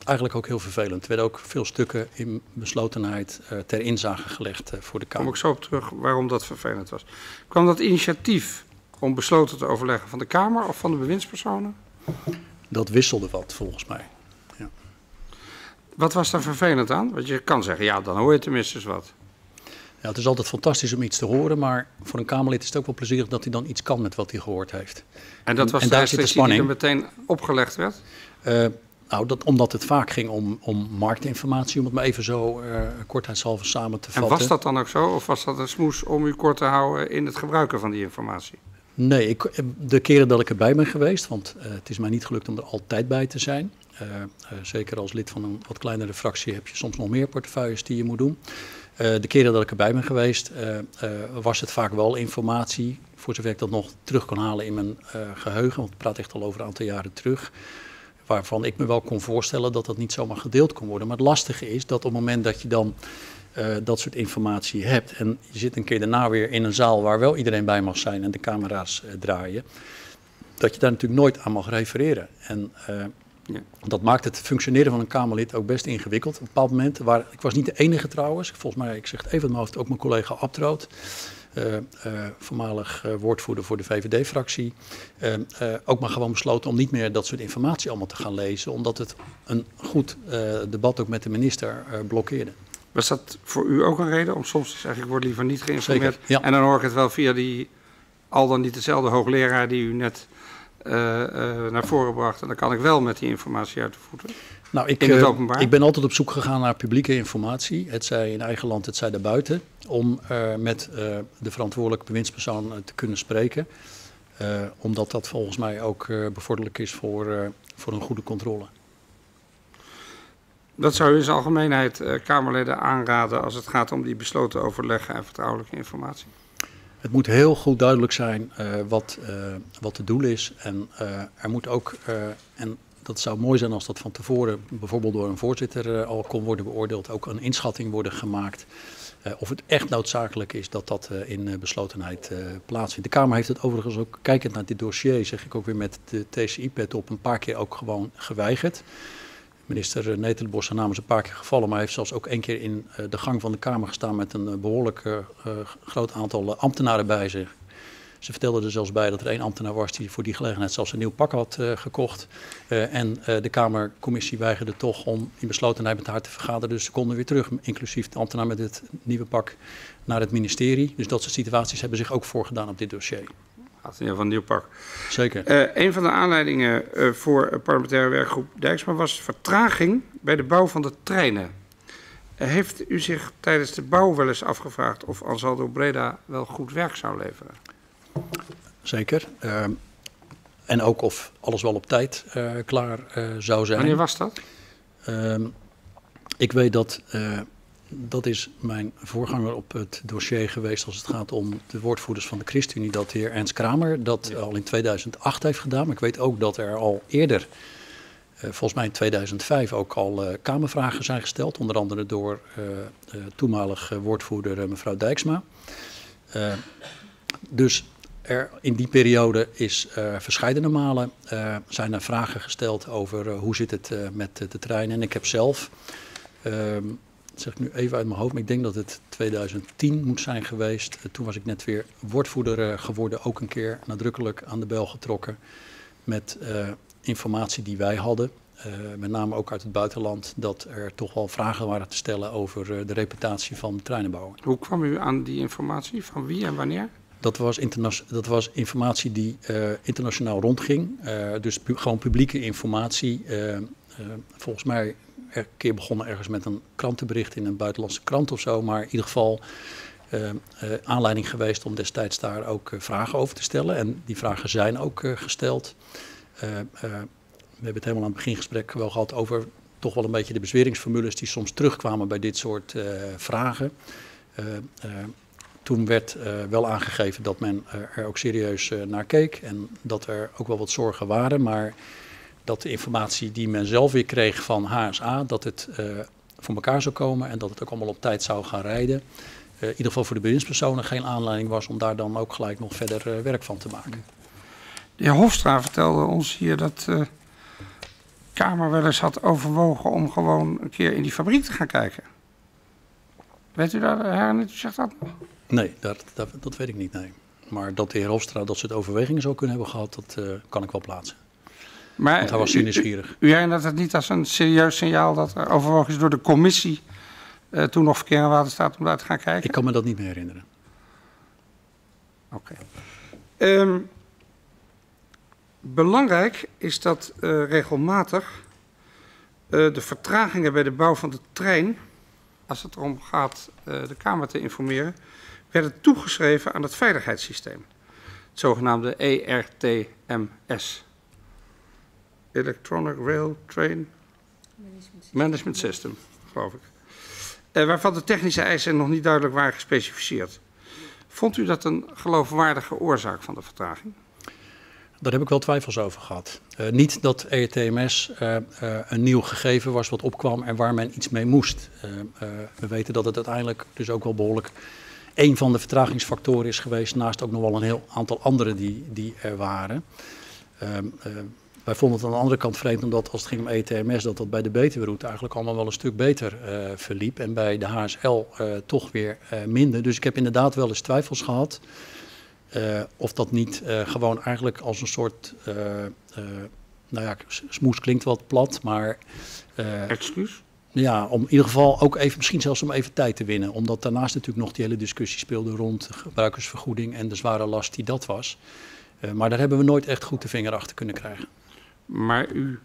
eigenlijk ook heel vervelend. Er werden ook veel stukken in beslotenheid uh, ter inzage gelegd uh, voor de Kamer. Kom ik zo op terug waarom dat vervelend was. Kwam dat initiatief om besloten te overleggen van de Kamer of van de bewindspersonen? Dat wisselde wat, volgens mij. Ja. Wat was daar vervelend aan? Want je kan zeggen, ja, dan hoor je tenminste eens wat. Ja, het is altijd fantastisch om iets te horen, maar voor een Kamerlid is het ook wel plezierig dat hij dan iets kan met wat hij gehoord heeft. En dat was en, de en daar zit de restrictie spanning. die er meteen opgelegd werd? Uh, nou, dat, omdat het vaak ging om, om marktinformatie, om het maar even zo uh, kortheidshalve samen te en vatten. En was dat dan ook zo? Of was dat een smoes om u kort te houden in het gebruiken van die informatie? Nee, ik, de keren dat ik erbij ben geweest, want uh, het is mij niet gelukt om er altijd bij te zijn. Uh, uh, zeker als lid van een wat kleinere fractie heb je soms nog meer portefeuilles die je moet doen. Uh, de keren dat ik erbij ben geweest, uh, uh, was het vaak wel informatie, voor zover ik dat nog terug kan halen in mijn uh, geheugen, want ik praat echt al over een aantal jaren terug, waarvan ik me wel kon voorstellen dat dat niet zomaar gedeeld kon worden. Maar het lastige is dat op het moment dat je dan uh, dat soort informatie hebt en je zit een keer daarna weer in een zaal waar wel iedereen bij mag zijn en de camera's uh, draaien, dat je daar natuurlijk nooit aan mag refereren. En uh, ja. dat maakt het functioneren van een Kamerlid ook best ingewikkeld. Op een bepaald moment, waar, ik was niet de enige trouwens, volgens mij, ik zeg het even uit mijn hoofd, ook mijn collega Abtroot, uh, uh, voormalig uh, woordvoerder voor de V V D-fractie, uh, uh, ook maar gewoon besloten om niet meer dat soort informatie allemaal te gaan lezen, omdat het een goed uh, debat ook met de minister uh, blokkeerde. Was dat voor u ook een reden om soms te zeggen, ik word liever niet geïnformeerd? Zeker, ja. En dan hoor ik het wel via die, al dan niet dezelfde hoogleraar die u net uh, uh, naar voren bracht. En dan kan ik wel met die informatie uit de voeten. Nou, ik, in het uh, openbaar. ik ben altijd op zoek gegaan naar publieke informatie. Het zij in eigen land, het zij daarbuiten. Om uh, met uh, de verantwoordelijke bewindspersoon uh, te kunnen spreken. Uh, omdat dat volgens mij ook uh, bevorderlijk is voor, uh, voor een goede controle. Dat zou u in zijn algemeenheid uh, Kamerleden aanraden als het gaat om die besloten overleggen en vertrouwelijke informatie? Het moet heel goed duidelijk zijn uh, wat, uh, wat het doel is. En uh, er moet ook, uh, en dat zou mooi zijn als dat van tevoren bijvoorbeeld door een voorzitter uh, al kon worden beoordeeld, ook een inschatting worden gemaakt. Uh, of het echt noodzakelijk is dat dat uh, in uh, beslotenheid uh, plaatsvindt. De Kamer heeft het overigens ook, kijkend naar dit dossier, zeg ik ook weer met de T C I-pet op, een paar keer ook gewoon geweigerd. Minister Netelenbos zijn naam is een paar keer gevallen, maar heeft zelfs ook één keer in uh, de gang van de Kamer gestaan met een uh, behoorlijk uh, uh, groot aantal uh, ambtenaren bij zich. Ze vertelde er zelfs bij dat er één ambtenaar was die voor die gelegenheid zelfs een nieuw pak had uh, gekocht. Uh, en uh, de Kamercommissie weigerde toch om in beslotenheid met haar te vergaderen. Dus ze konden weer terug, inclusief de ambtenaar met het nieuwe pak, naar het ministerie. Dus dat soort situaties hebben zich ook voorgedaan op dit dossier. Had in ieder geval een nieuw pak. Zeker. Uh, een van de aanleidingen uh, voor de parlementaire werkgroep Dijksma was vertraging bij de bouw van de treinen. Uh, heeft u zich tijdens de bouw wel eens afgevraagd of Ansaldo Breda wel goed werk zou leveren? Zeker. Uh, en ook of alles wel op tijd uh, klaar uh, zou zijn. Wanneer was dat? Uh, ik weet dat, uh, dat is mijn voorganger op het dossier geweest als het gaat om de woordvoerders van de ChristenUnie, dat de heer Ernst Kramer dat ja. al in tweeduizend acht heeft gedaan. Maar ik weet ook dat er al eerder, uh, volgens mij in tweeduizend vijf, ook al uh, Kamervragen zijn gesteld. Onder andere door uh, uh, toenmalig uh, woordvoerder uh, mevrouw Dijksma. Uh, dus... Er, in die periode is uh, verscheidene malen uh, zijn er vragen gesteld over uh, hoe zit het uh, met uh, de trein. En ik heb zelf, uh, dat zeg ik nu even uit mijn hoofd, maar ik denk dat het tweeduizend tien moet zijn geweest. Uh, toen was ik net weer woordvoerder uh, geworden, ook een keer nadrukkelijk aan de bel getrokken met uh, informatie die wij hadden. Uh, met name ook uit het buitenland, dat er toch wel vragen waren te stellen over uh, de reputatie van treinenbouwen. Hoe kwam u aan die informatie? Van wie en wanneer? Dat was, dat was informatie die uh, internationaal rondging. Uh, dus pu gewoon publieke informatie. Uh, uh, volgens mij een keer begonnen ergens met een krantenbericht in een buitenlandse krant of zo. Maar in ieder geval uh, uh, aanleiding geweest om destijds daar ook uh, vragen over te stellen. En die vragen zijn ook uh, gesteld. Uh, uh, we hebben het helemaal aan het begingesprek wel gehad over toch wel een beetje de bezweringsformules die soms terugkwamen bij dit soort uh, vragen. Uh, uh, Toen werd uh, wel aangegeven dat men uh, er ook serieus uh, naar keek en dat er ook wel wat zorgen waren. Maar dat de informatie die men zelf weer kreeg van H S A, dat het uh, voor elkaar zou komen en dat het ook allemaal op tijd zou gaan rijden. Uh, in ieder geval voor de bewindspersonen geen aanleiding was om daar dan ook gelijk nog verder uh, werk van te maken. De heer Hofstra vertelde ons hier dat uh, Kamer wel eens had overwogen om gewoon een keer in die fabriek te gaan kijken. Weet u dat, heren, u zegt dat nog? Nee, dat, dat, dat weet ik niet, nee. Maar dat de heer Hofstra dat ze het overwegingen zou kunnen hebben gehad, dat uh, kan ik wel plaatsen. Maar Want hij was zeer nieuwsgierig. U, u, u herinnert het niet als een serieus signaal dat er overwogen is door de commissie, uh, toen nog Verkeer en Waterstaat, om daar te gaan kijken? Ik kan me dat niet meer herinneren. Oké. Okay. Um, belangrijk is dat uh, regelmatig uh, de vertragingen bij de bouw van de trein, als het erom gaat uh, de Kamer te informeren, werden toegeschreven aan het veiligheidssysteem. Het zogenaamde E R T M S. Electronic Rail Train Management, Management System, geloof ik. Uh, waarvan de technische eisen nog niet duidelijk waren gespecificeerd. Vond u dat een geloofwaardige oorzaak van de vertraging? Daar heb ik wel twijfels over gehad. Uh, niet dat E R T M S uh, uh, een nieuw gegeven was wat opkwam en waar men iets mee moest. Uh, uh, we weten dat het uiteindelijk dus ook wel behoorlijk een van de vertragingsfactoren is geweest, naast ook nog wel een heel aantal andere die, die er waren. Uh, uh, wij vonden het aan de andere kant vreemd, omdat als het ging om E R T M S, dat dat bij de Betuweroute eigenlijk allemaal wel een stuk beter uh, verliep. En bij de H S L uh, toch weer uh, minder. Dus ik heb inderdaad wel eens twijfels gehad. Uh, of dat niet uh, gewoon eigenlijk als een soort, uh, uh, nou ja, smoes klinkt wat plat, maar... Uh, Excuus? Ja, om in ieder geval ook even, misschien zelfs om even tijd te winnen. Omdat daarnaast natuurlijk nog die hele discussie speelde rond de gebruikersvergoeding en de zware last die dat was. Uh, maar daar hebben we nooit echt goed de vinger achter kunnen krijgen. Maar u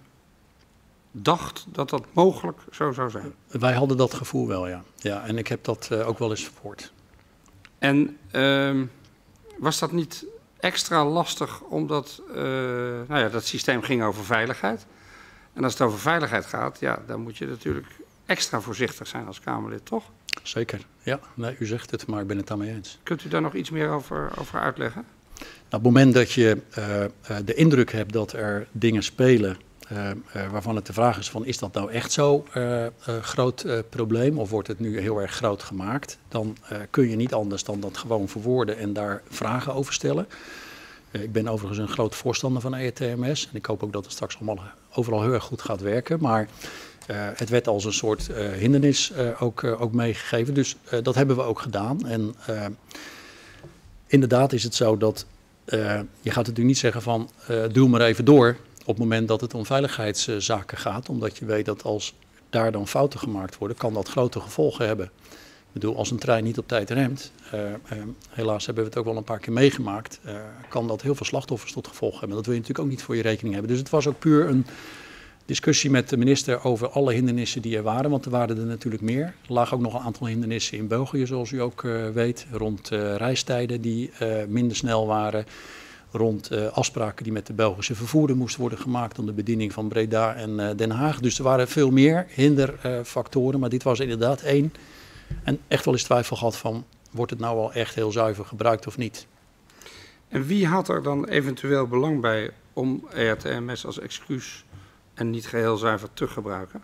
dacht dat dat mogelijk zo zou zijn? Wij hadden dat gevoel wel, ja. Ja, en ik heb dat uh, ook wel eens verwoord. En uh, was dat niet extra lastig omdat uh, nou ja, dat systeem ging over veiligheid? En als het over veiligheid gaat, ja, dan moet je natuurlijk extra voorzichtig zijn als Kamerlid, toch? Zeker, ja. Nee, u zegt het, maar ik ben het daarmee eens. Kunt u daar nog iets meer over, over uitleggen? Nou, op het moment dat je uh, uh, de indruk hebt dat er dingen spelen uh, uh, waarvan het de vraag is van, is dat nou echt zo'n uh, uh, groot uh, probleem of wordt het nu heel erg groot gemaakt, dan uh, kun je niet anders dan dat gewoon verwoorden en daar vragen over stellen. Uh, ik ben overigens een groot voorstander van E R T M S en ik hoop ook dat het straks allemaal overal heel erg goed gaat werken, maar uh, het werd als een soort uh, hindernis uh, ook, uh, ook meegegeven, dus uh, dat hebben we ook gedaan. En uh, inderdaad is het zo dat Uh, je gaat natuurlijk niet zeggen van uh, doe maar even door op het moment dat het om veiligheidszaken uh, gaat. Omdat je weet dat als daar dan fouten gemaakt worden, kan dat grote gevolgen hebben. Ik bedoel, als een trein niet op tijd remt, uh, uh, helaas hebben we het ook wel een paar keer meegemaakt, uh, kan dat heel veel slachtoffers tot gevolg hebben. Dat wil je natuurlijk ook niet voor je rekening hebben. Dus het was ook puur een discussie met de minister over alle hindernissen die er waren, want er waren er natuurlijk meer. Er lagen ook nog een aantal hindernissen in België, zoals u ook uh, weet, rond uh, reistijden die uh, minder snel waren, rond uh, afspraken die met de Belgische vervoerder moesten worden gemaakt om de bediening van Breda en uh, Den Haag. Dus er waren veel meer hinderfactoren, uh, maar dit was inderdaad één. En echt wel eens twijfel gehad van, wordt het nou wel echt heel zuiver gebruikt of niet? En wie had er dan eventueel belang bij om E R T M S als excuus en niet geheel zuiver te gebruiken?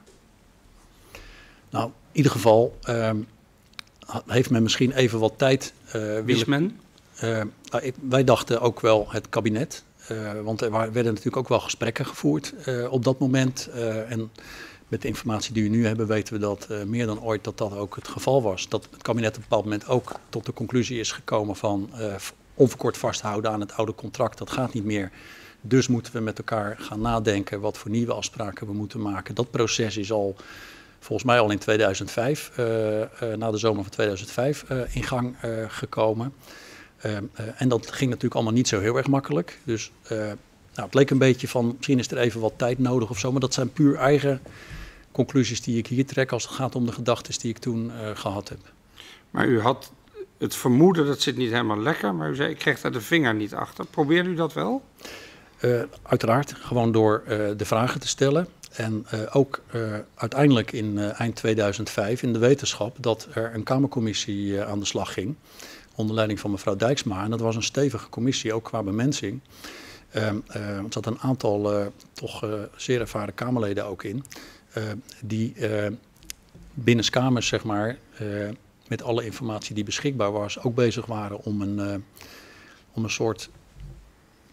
Nou, in ieder geval uh, heeft men misschien even wat tijd uh, willen... Wie is men? Uh, nou, ik, wij dachten ook wel het kabinet. Uh, want er werden natuurlijk ook wel gesprekken gevoerd uh, op dat moment. Uh, en met de informatie die we nu hebben weten we dat uh, meer dan ooit dat dat ook het geval was. Dat het kabinet op een bepaald moment ook tot de conclusie is gekomen van uh, onverkort vasthouden aan het oude contract. Dat gaat niet meer. Dus moeten we met elkaar gaan nadenken wat voor nieuwe afspraken we moeten maken. Dat proces is al volgens mij al in tweeduizend vijf, uh, uh, na de zomer van tweeduizend vijf, uh, in gang uh, gekomen. Uh, uh, en dat ging natuurlijk allemaal niet zo heel erg makkelijk. Dus uh, nou, het leek een beetje van, misschien is er even wat tijd nodig of zo. Maar dat zijn puur eigen conclusies die ik hier trek als het gaat om de gedachten die ik toen uh, gehad heb. Maar u had het vermoeden, dat zit niet helemaal lekker. Maar u zei, ik kreeg daar de vinger niet achter. Probeerde u dat wel? Uh, uiteraard, gewoon door uh, de vragen te stellen. En uh, ook uh, uiteindelijk in uh, eind tweeduizend vijf in de wetenschap dat er een Kamercommissie uh, aan de slag ging. Onder leiding van mevrouw Dijksma. En dat was een stevige commissie, ook qua bemensing. Uh, uh, er zat een aantal uh, toch uh, zeer ervaren Kamerleden ook in. Uh, die uh, binnenskamers, zeg maar, uh, met alle informatie die beschikbaar was, ook bezig waren om een, uh, om een soort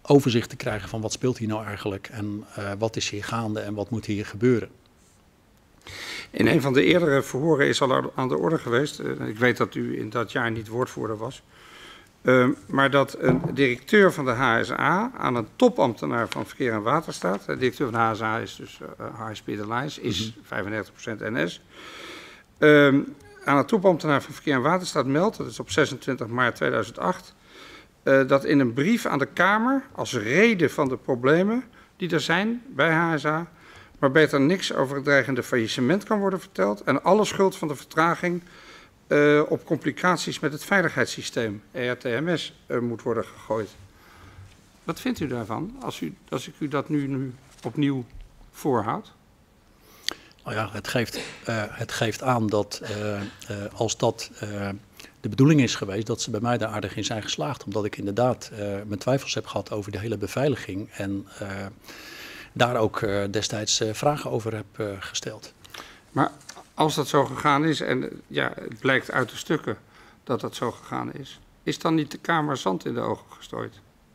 overzicht te krijgen van wat speelt hier nou eigenlijk en uh, wat is hier gaande en wat moet hier gebeuren. In een van de eerdere verhoren is al aan de orde geweest, uh, ik weet dat u in dat jaar niet woordvoerder was, uh, maar dat een directeur van de H S A aan een topambtenaar van Verkeer en Waterstaat, de directeur van de H S A is dus uh, H S Peter Leijs, is mm-hmm. vijfennegentig procent N S, uh, aan een topambtenaar van Verkeer en Waterstaat meldt, dat is op zesentwintig maart tweeduizend acht, uh, dat in een brief aan de Kamer als reden van de problemen die er zijn bij H S A, maar beter niks over het dreigende faillissement kan worden verteld en alle schuld van de vertraging uh, op complicaties met het veiligheidssysteem, E R T M S, uh, moet worden gegooid. Wat vindt u daarvan, als, u, als ik u dat nu, nu opnieuw voorhoud? Nou ja, het geeft, uh, het geeft aan dat uh, uh, als dat uh, de bedoeling is geweest, dat ze bij mij daar aardig in zijn geslaagd. Omdat ik inderdaad uh, mijn twijfels heb gehad over de hele beveiliging en uh, daar ook uh, destijds uh, vragen over heb uh, gesteld. Maar als dat zo gegaan is, en uh, ja, het blijkt uit de stukken dat dat zo gegaan is, is dan niet de Kamer zand in de ogen gestrooid?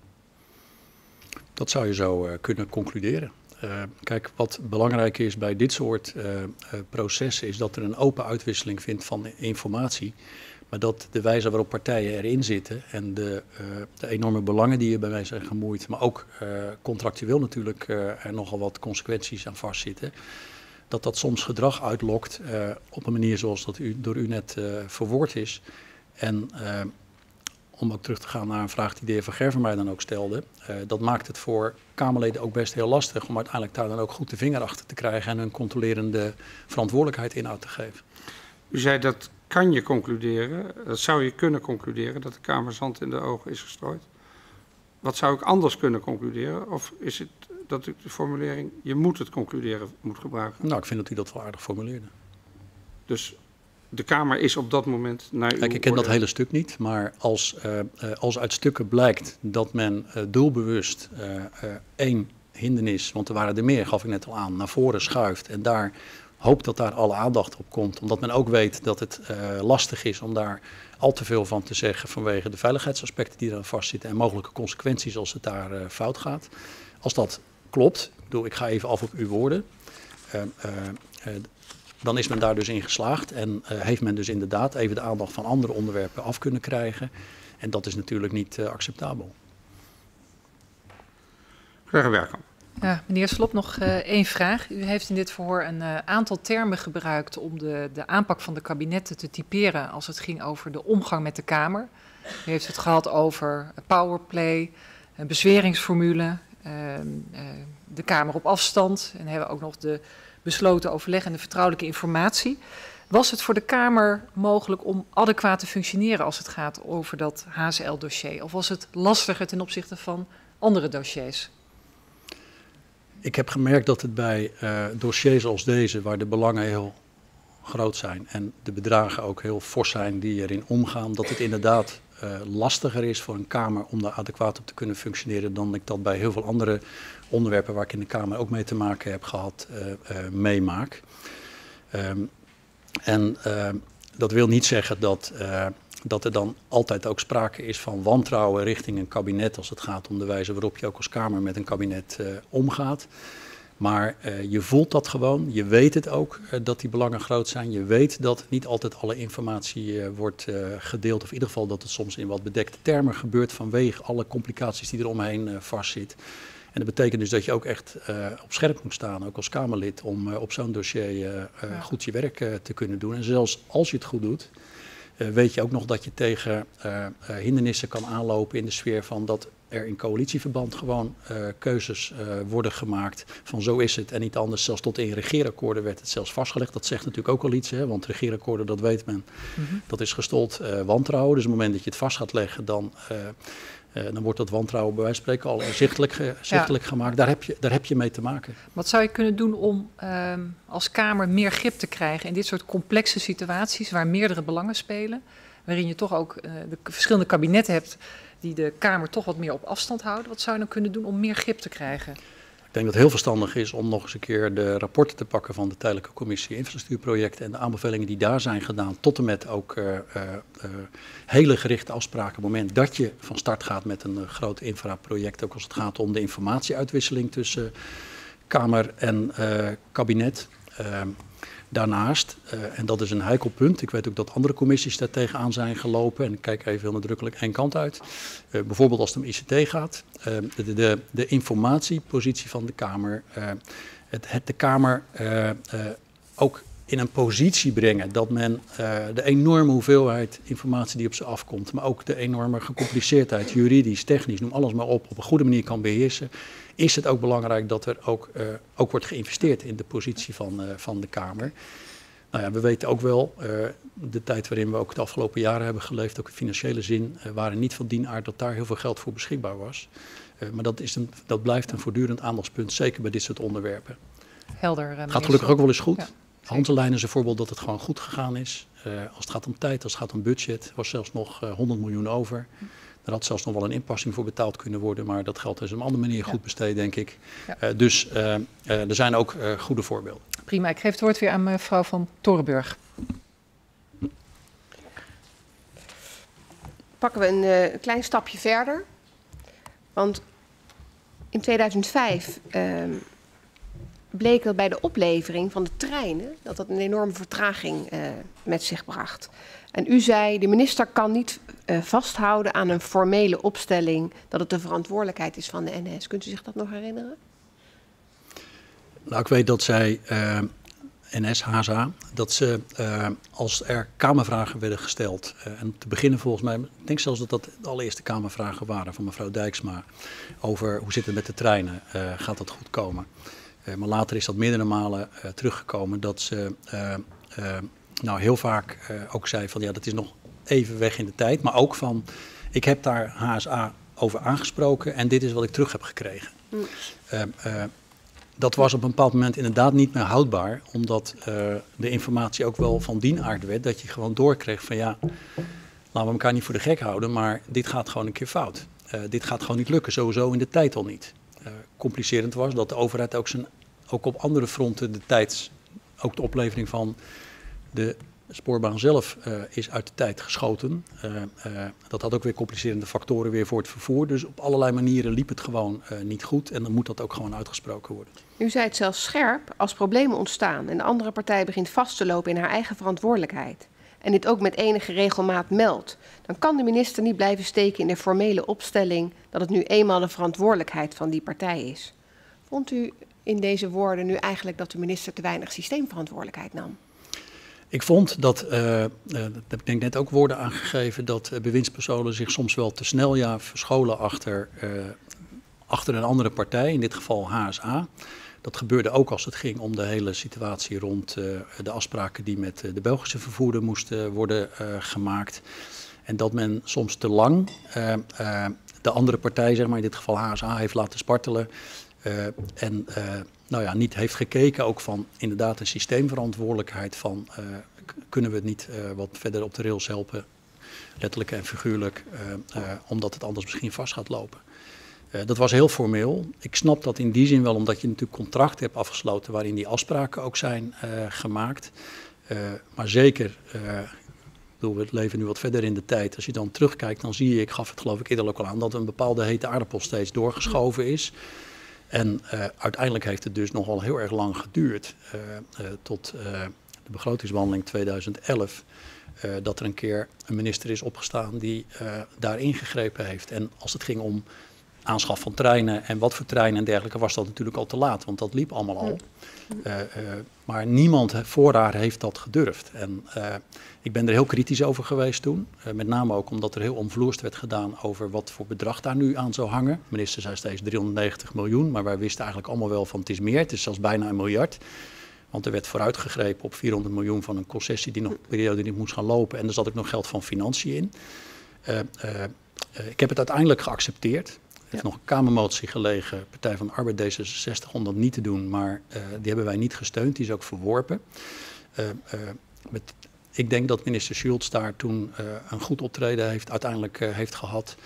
Dat zou je zo uh, kunnen concluderen. Uh, kijk, wat belangrijk is bij dit soort uh, uh, processen is dat er een open uitwisseling vindt van informatie. Maar dat de wijze waarop partijen erin zitten en de, uh, de enorme belangen die erbij mij zijn gemoeid, maar ook uh, contractueel natuurlijk uh, er nogal wat consequenties aan vastzitten, dat dat soms gedrag uitlokt uh, op een manier zoals dat u, door u net uh, verwoord is. En uh, om ook terug te gaan naar een vraag die de heer Van Gerven mij dan ook stelde, uh, dat maakt het voor Kamerleden ook best heel lastig om uiteindelijk daar dan ook goed de vinger achter te krijgen en hun controlerende verantwoordelijkheid inhoud te geven. U zei dat kan je concluderen, dat zou je kunnen concluderen, dat de Kamer zand in de ogen is gestrooid. Wat zou ik anders kunnen concluderen? Of is het dat ik de formulering, je moet het concluderen, moet gebruiken? Nou, ik vind dat u dat wel aardig formuleerde. Dus de Kamer is op dat moment naar uw Kijk, ik ken orde. dat hele stuk niet, maar als, uh, uh, als uit stukken blijkt dat men uh, doelbewust uh, uh, één hindernis, want er waren er meer, gaf ik net al aan, naar voren schuift en daar hoopt dat daar alle aandacht op komt, omdat men ook weet dat het uh, lastig is om daar al te veel van te zeggen vanwege de veiligheidsaspecten die eraan vastzitten en mogelijke consequenties als het daar uh, fout gaat. Als dat klopt, ik bedoel, ik ga even af op uw woorden, uh, uh, uh, dan is men daar dus in geslaagd en uh, heeft men dus inderdaad even de aandacht van andere onderwerpen af kunnen krijgen. En dat is natuurlijk niet uh, acceptabel. Graag werken. Ja, meneer Slop, nog uh, één vraag. U heeft in dit verhoor een uh, aantal termen gebruikt om de, de aanpak van de kabinetten te typeren als het ging over de omgang met de Kamer. U heeft het gehad over powerplay, een bezweringsformule, uh, uh, de Kamer op afstand en hebben ook nog de besloten overleg en de vertrouwelijke informatie. Was het voor de Kamer mogelijk om adequaat te functioneren als het gaat over dat H S L-dossier? Of was het lastiger ten opzichte van andere dossiers? Ik heb gemerkt dat het bij uh, dossiers als deze, waar de belangen heel groot zijn en de bedragen ook heel fors zijn die erin omgaan, dat het inderdaad uh, lastiger is voor een Kamer om daar adequaat op te kunnen functioneren dan ik dat bij heel veel andere onderwerpen waar ik in de Kamer ook mee te maken heb gehad, uh, uh, meemaak. Um, en uh, dat wil niet zeggen dat, uh, dat er dan altijd ook sprake is van wantrouwen richting een kabinet als het gaat om de wijze waarop je ook als Kamer met een kabinet uh, omgaat. Maar uh, je voelt dat gewoon, je weet het ook uh, dat die belangen groot zijn. Je weet dat niet altijd alle informatie uh, wordt uh, gedeeld, of in ieder geval dat het soms in wat bedekte termen gebeurt vanwege alle complicaties die er omheen uh, vastzitten. En dat betekent dus dat je ook echt uh, op scherp moet staan, ook als Kamerlid, om uh, op zo'n dossier uh, uh, ja. goed je werk uh, te kunnen doen. En zelfs als je het goed doet, uh, weet je ook nog dat je tegen uh, uh, hindernissen kan aanlopen in de sfeer van dat er in coalitieverband gewoon uh, keuzes uh, worden gemaakt van zo is het en niet anders. Zelfs tot in regeerakkoorden werd het zelfs vastgelegd. Dat zegt natuurlijk ook al iets, hè, want regeerakkoorden, dat weet men, mm-hmm. dat is gestold uh, wantrouwen. Dus op het moment dat je het vast gaat leggen, dan... Uh, Uh, dan wordt dat wantrouwen bij wijze van spreken al zichtelijk, ge, zichtelijk ja. gemaakt. Daar heb, je, daar heb je mee te maken. Wat zou je kunnen doen om uh, als Kamer meer grip te krijgen in dit soort complexe situaties waar meerdere belangen spelen, waarin je toch ook uh, de verschillende kabinetten hebt die de Kamer toch wat meer op afstand houden? Wat zou je dan kunnen doen om meer grip te krijgen? Ik denk dat het heel verstandig is om nog eens een keer de rapporten te pakken van de tijdelijke commissie infrastructuurprojecten en de aanbevelingen die daar zijn gedaan, tot en met ook uh, uh, uh, hele gerichte afspraken op het moment dat je van start gaat met een uh, groot infraproject, ook als het gaat om de informatieuitwisseling tussen uh, Kamer en uh, kabinet. Uh, Daarnaast, uh, en dat is een heikel punt, ik weet ook dat andere commissies daar tegenaan zijn gelopen en ik kijk even heel nadrukkelijk één kant uit. Uh, bijvoorbeeld als het om I C T gaat, uh, de, de, de informatiepositie van de Kamer, uh, het, het de Kamer uh, uh, ook in een positie brengen dat men uh, de enorme hoeveelheid informatie die op ze afkomt, maar ook de enorme gecompliceerdheid, juridisch, technisch, noem alles maar op, op een goede manier kan beheersen. Is het ook belangrijk dat er ook, uh, ook wordt geïnvesteerd in de positie van, uh, van de Kamer. Nou ja, we weten ook wel, uh, de tijd waarin we ook de afgelopen jaren hebben geleefd, ook in financiële zin, uh, waren niet van dien aard dat daar heel veel geld voor beschikbaar was. Uh, maar dat, is een, dat blijft een voortdurend aandachtspunt, zeker bij dit soort onderwerpen. Helder. Uh, het gaat gelukkig ook wel eens goed. Ja. Hanselijn is een voorbeeld dat het gewoon goed gegaan is. Uh, als het gaat om tijd, als het gaat om budget, was zelfs nog uh, honderd miljoen over. Er had zelfs nog wel een inpassing voor betaald kunnen worden, maar dat geld is op een andere manier goed besteed, denk ik. Ja. Uh, dus uh, uh, er zijn ook uh, goede voorbeelden. Prima, ik geef het woord weer aan mevrouw van Torenburg. Pakken we een uh, klein stapje verder. Want in tweeduizend vijf uh, bleek dat bij de oplevering van de treinen dat dat een enorme vertraging uh, met zich bracht. En u zei, de minister kan niet uh, vasthouden aan een formele opstelling dat het de verantwoordelijkheid is van de N S. Kunt u zich dat nog herinneren? Nou, ik weet dat zij, uh, N S, H S A, dat ze uh, als er Kamervragen werden gesteld, uh, en te beginnen volgens mij, ik denk zelfs dat dat de allereerste Kamervragen waren van mevrouw Dijksma, over hoe zit het met de treinen, uh, gaat dat goed komen? Uh, maar later is dat meerdere malen uh, teruggekomen dat ze uh, uh, nou heel vaak uh, ook zei van ja, dat is nog even weg in de tijd, maar ook van ik heb daar H S A over aangesproken en dit is wat ik terug heb gekregen. Mm. Uh, uh, Dat was op een bepaald moment inderdaad niet meer houdbaar, omdat uh, de informatie ook wel van dien aard werd, dat je gewoon doorkreeg van ja, laten we elkaar niet voor de gek houden, maar dit gaat gewoon een keer fout. Uh, dit gaat gewoon niet lukken, sowieso in de tijd al niet. Uh, complicerend was dat de overheid ook, zijn, ook op andere fronten de tijd, ook de oplevering van de spoorbaan zelf uh, is uit de tijd geschoten. Uh, uh, dat had ook weer complicerende factoren weer voor het vervoer. Dus op allerlei manieren liep het gewoon uh, niet goed. En dan moet dat ook gewoon uitgesproken worden. U zei het zelfs scherp, als problemen ontstaan en de andere partij begint vast te lopen in haar eigen verantwoordelijkheid en dit ook met enige regelmaat meldt, dan kan de minister niet blijven steken in de formele opstelling dat het nu eenmaal de verantwoordelijkheid van die partij is. Vond u in deze woorden nu eigenlijk dat de minister te weinig systeemverantwoordelijkheid nam? Ik vond dat, uh, uh, dat heb ik denk net ook woorden aangegeven, dat uh, bewindspersonen zich soms wel te snel ja, verscholen achter, uh, achter een andere partij, in dit geval H S A. Dat gebeurde ook als het ging om de hele situatie rond uh, de afspraken die met uh, de Belgische vervoerder moesten worden uh, gemaakt. En dat men soms te lang uh, uh, de andere partij, zeg maar in dit geval H S A, heeft laten spartelen. Uh, en uh, nou ja, niet heeft gekeken ook van inderdaad een systeemverantwoordelijkheid van uh, kunnen we het niet uh, wat verder op de rails helpen, letterlijk en figuurlijk, uh, uh, omdat het anders misschien vast gaat lopen. Uh, dat was heel formeel. Ik snap dat in die zin wel, omdat je natuurlijk contracten hebt afgesloten waarin die afspraken ook zijn uh, gemaakt. Uh, maar zeker, uh, ik bedoel, we leven nu wat verder in de tijd. Als je dan terugkijkt, dan zie je, ik gaf het geloof ik eerder ook al aan, dat een bepaalde hete aardappel steeds doorgeschoven is. En uh, uiteindelijk heeft het dus nogal heel erg lang geduurd, uh, uh, tot uh, de begrotingsbehandeling tweeduizend elf, uh, dat er een keer een minister is opgestaan die uh, daar ingegrepen heeft. En als het ging om aanschaf van treinen en wat voor treinen en dergelijke, was dat natuurlijk al te laat, want dat liep allemaal al. Uh, uh, maar niemand voor haar heeft dat gedurfd. En uh, ik ben er heel kritisch over geweest toen. Uh, met name ook omdat er heel omvloerst werd gedaan over wat voor bedrag daar nu aan zou hangen. De minister zei steeds driehonderdnegentig miljoen, maar wij wisten eigenlijk allemaal wel van het is meer. Het is zelfs bijna een miljard. Want er werd vooruitgegrepen op vierhonderd miljoen van een concessie die nog een periode niet moest gaan lopen. En er zat ook nog geld van financiën in. Uh, uh, uh, ik heb het uiteindelijk geaccepteerd. Er heeft nog een Kamermotie gelegen, Partij van de Arbeid D zesenzestig, om dat niet te doen. Maar uh, die hebben wij niet gesteund, die is ook verworpen. Uh, uh, met, ik denk dat minister Schultz daar toen uh, een goed optreden heeft, uiteindelijk uh, heeft gehad.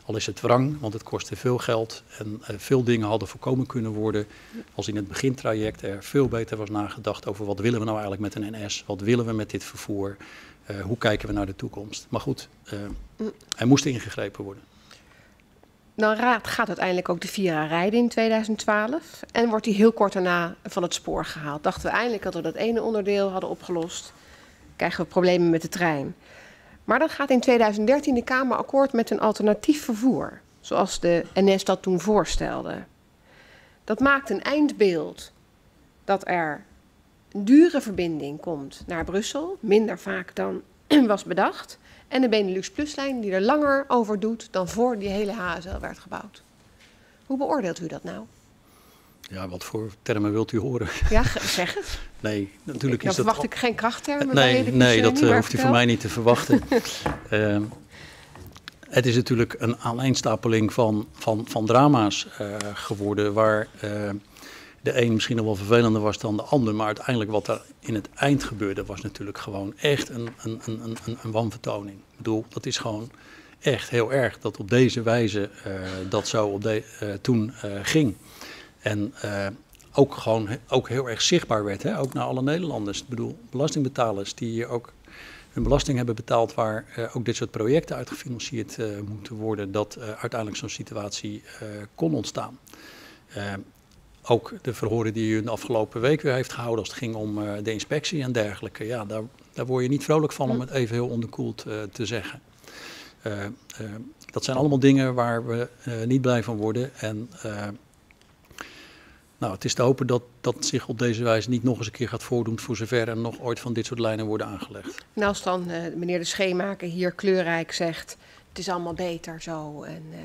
Al is het wrang, want het kostte veel geld en uh, veel dingen hadden voorkomen kunnen worden als in het begintraject er veel beter was nagedacht over wat willen we nou eigenlijk met een N S, wat willen we met dit vervoer, uh, hoe kijken we naar de toekomst. Maar goed, uh, er moest ingegrepen worden. Dan gaat uiteindelijk ook de Vira rijden in tweeduizend twaalf en wordt die heel kort daarna van het spoor gehaald. Dachten we eindelijk dat we dat ene onderdeel hadden opgelost, krijgen we problemen met de trein. Maar dan gaat in tweeduizend dertien de Kamer akkoord met een alternatief vervoer, zoals de N S dat toen voorstelde. Dat maakt een eindbeeld dat er een dure verbinding komt naar Brussel, minder vaak dan was bedacht, en de Benelux Pluslijn die er langer over doet dan voor die hele H S L werd gebouwd. Hoe beoordeelt u dat nou? Ja, wat voor termen wilt u horen? Ja, zeg het. Nee, natuurlijk Dan is dat... verwacht ik geen krachttermen. Nee, bij nee dat uh, hoeft u vertel. van mij niet te verwachten. uh, het is natuurlijk een aaneenstapeling van, van, van drama's uh, geworden, waar uh, de een misschien nog wel vervelender was dan de ander. Maar uiteindelijk wat er in het eind gebeurde was natuurlijk gewoon echt een, een, een, een, een wanvertoning. Ik bedoel, dat is gewoon echt heel erg dat op deze wijze uh, dat zo op de, uh, toen uh, ging. En uh, ook gewoon ook heel erg zichtbaar werd, hè? Ook naar alle Nederlanders. Ik bedoel, belastingbetalers die ook hun belasting hebben betaald waar uh, ook dit soort projecten uitgefinancierd uh, moeten worden, dat uh, uiteindelijk zo'n situatie uh, kon ontstaan. Uh, ook de verhoren die u de afgelopen week weer heeft gehouden als het ging om uh, de inspectie en dergelijke. Ja, daar, daar word je niet vrolijk van om het even heel onderkoeld uh, te zeggen. Uh, uh, dat zijn allemaal dingen waar we uh, niet blij van worden. En uh, nou, het is te hopen dat dat zich op deze wijze niet nog eens een keer gaat voordoen voor zover er nog ooit van dit soort lijnen worden aangelegd. En als dan uh, meneer de Scheemaker hier kleurrijk zegt, het is allemaal beter zo en uh,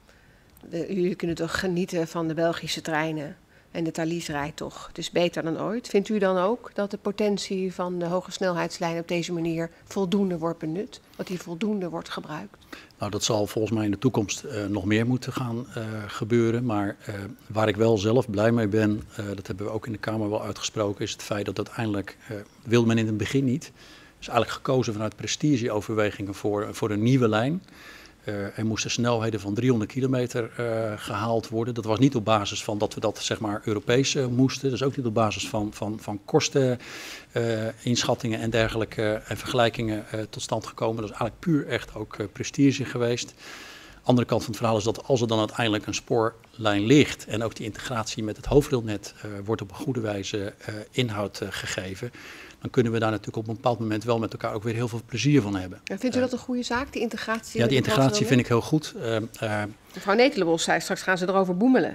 de, jullie kunnen toch genieten van de Belgische treinen en de Thalys rijdt toch, het is beter dan ooit. Vindt u dan ook dat de potentie van de hoge snelheidslijn op deze manier voldoende wordt benut, dat die voldoende wordt gebruikt? Nou, dat zal volgens mij in de toekomst uh, nog meer moeten gaan uh, gebeuren. Maar uh, waar ik wel zelf blij mee ben, uh, dat hebben we ook in de Kamer wel uitgesproken, is het feit dat uiteindelijk, uh, wilde men in het begin niet, is eigenlijk gekozen vanuit prestigeoverwegingen voor, voor een nieuwe lijn. Uh, er moesten snelheden van driehonderd kilometer uh, gehaald worden. Dat was niet op basis van dat we dat zeg maar Europees uh, moesten. Dat is ook niet op basis van, van, van kosteninnschattingen uh, en dergelijke uh, en vergelijkingen uh, tot stand gekomen. Dat is eigenlijk puur echt ook uh, prestige geweest. Andere kant van het verhaal is dat als er dan uiteindelijk een spoorlijn ligt en ook die integratie met het hoofdrailnet uh, wordt op een goede wijze uh, inhoud uh, gegeven, dan kunnen we daar natuurlijk op een bepaald moment wel met elkaar ook weer heel veel plezier van hebben. En vindt u dat een goede zaak, die integratie? Ja, die integratie vind ik heel goed. Uh, uh, mevrouw Netelenbos zei straks gaan ze erover boemelen.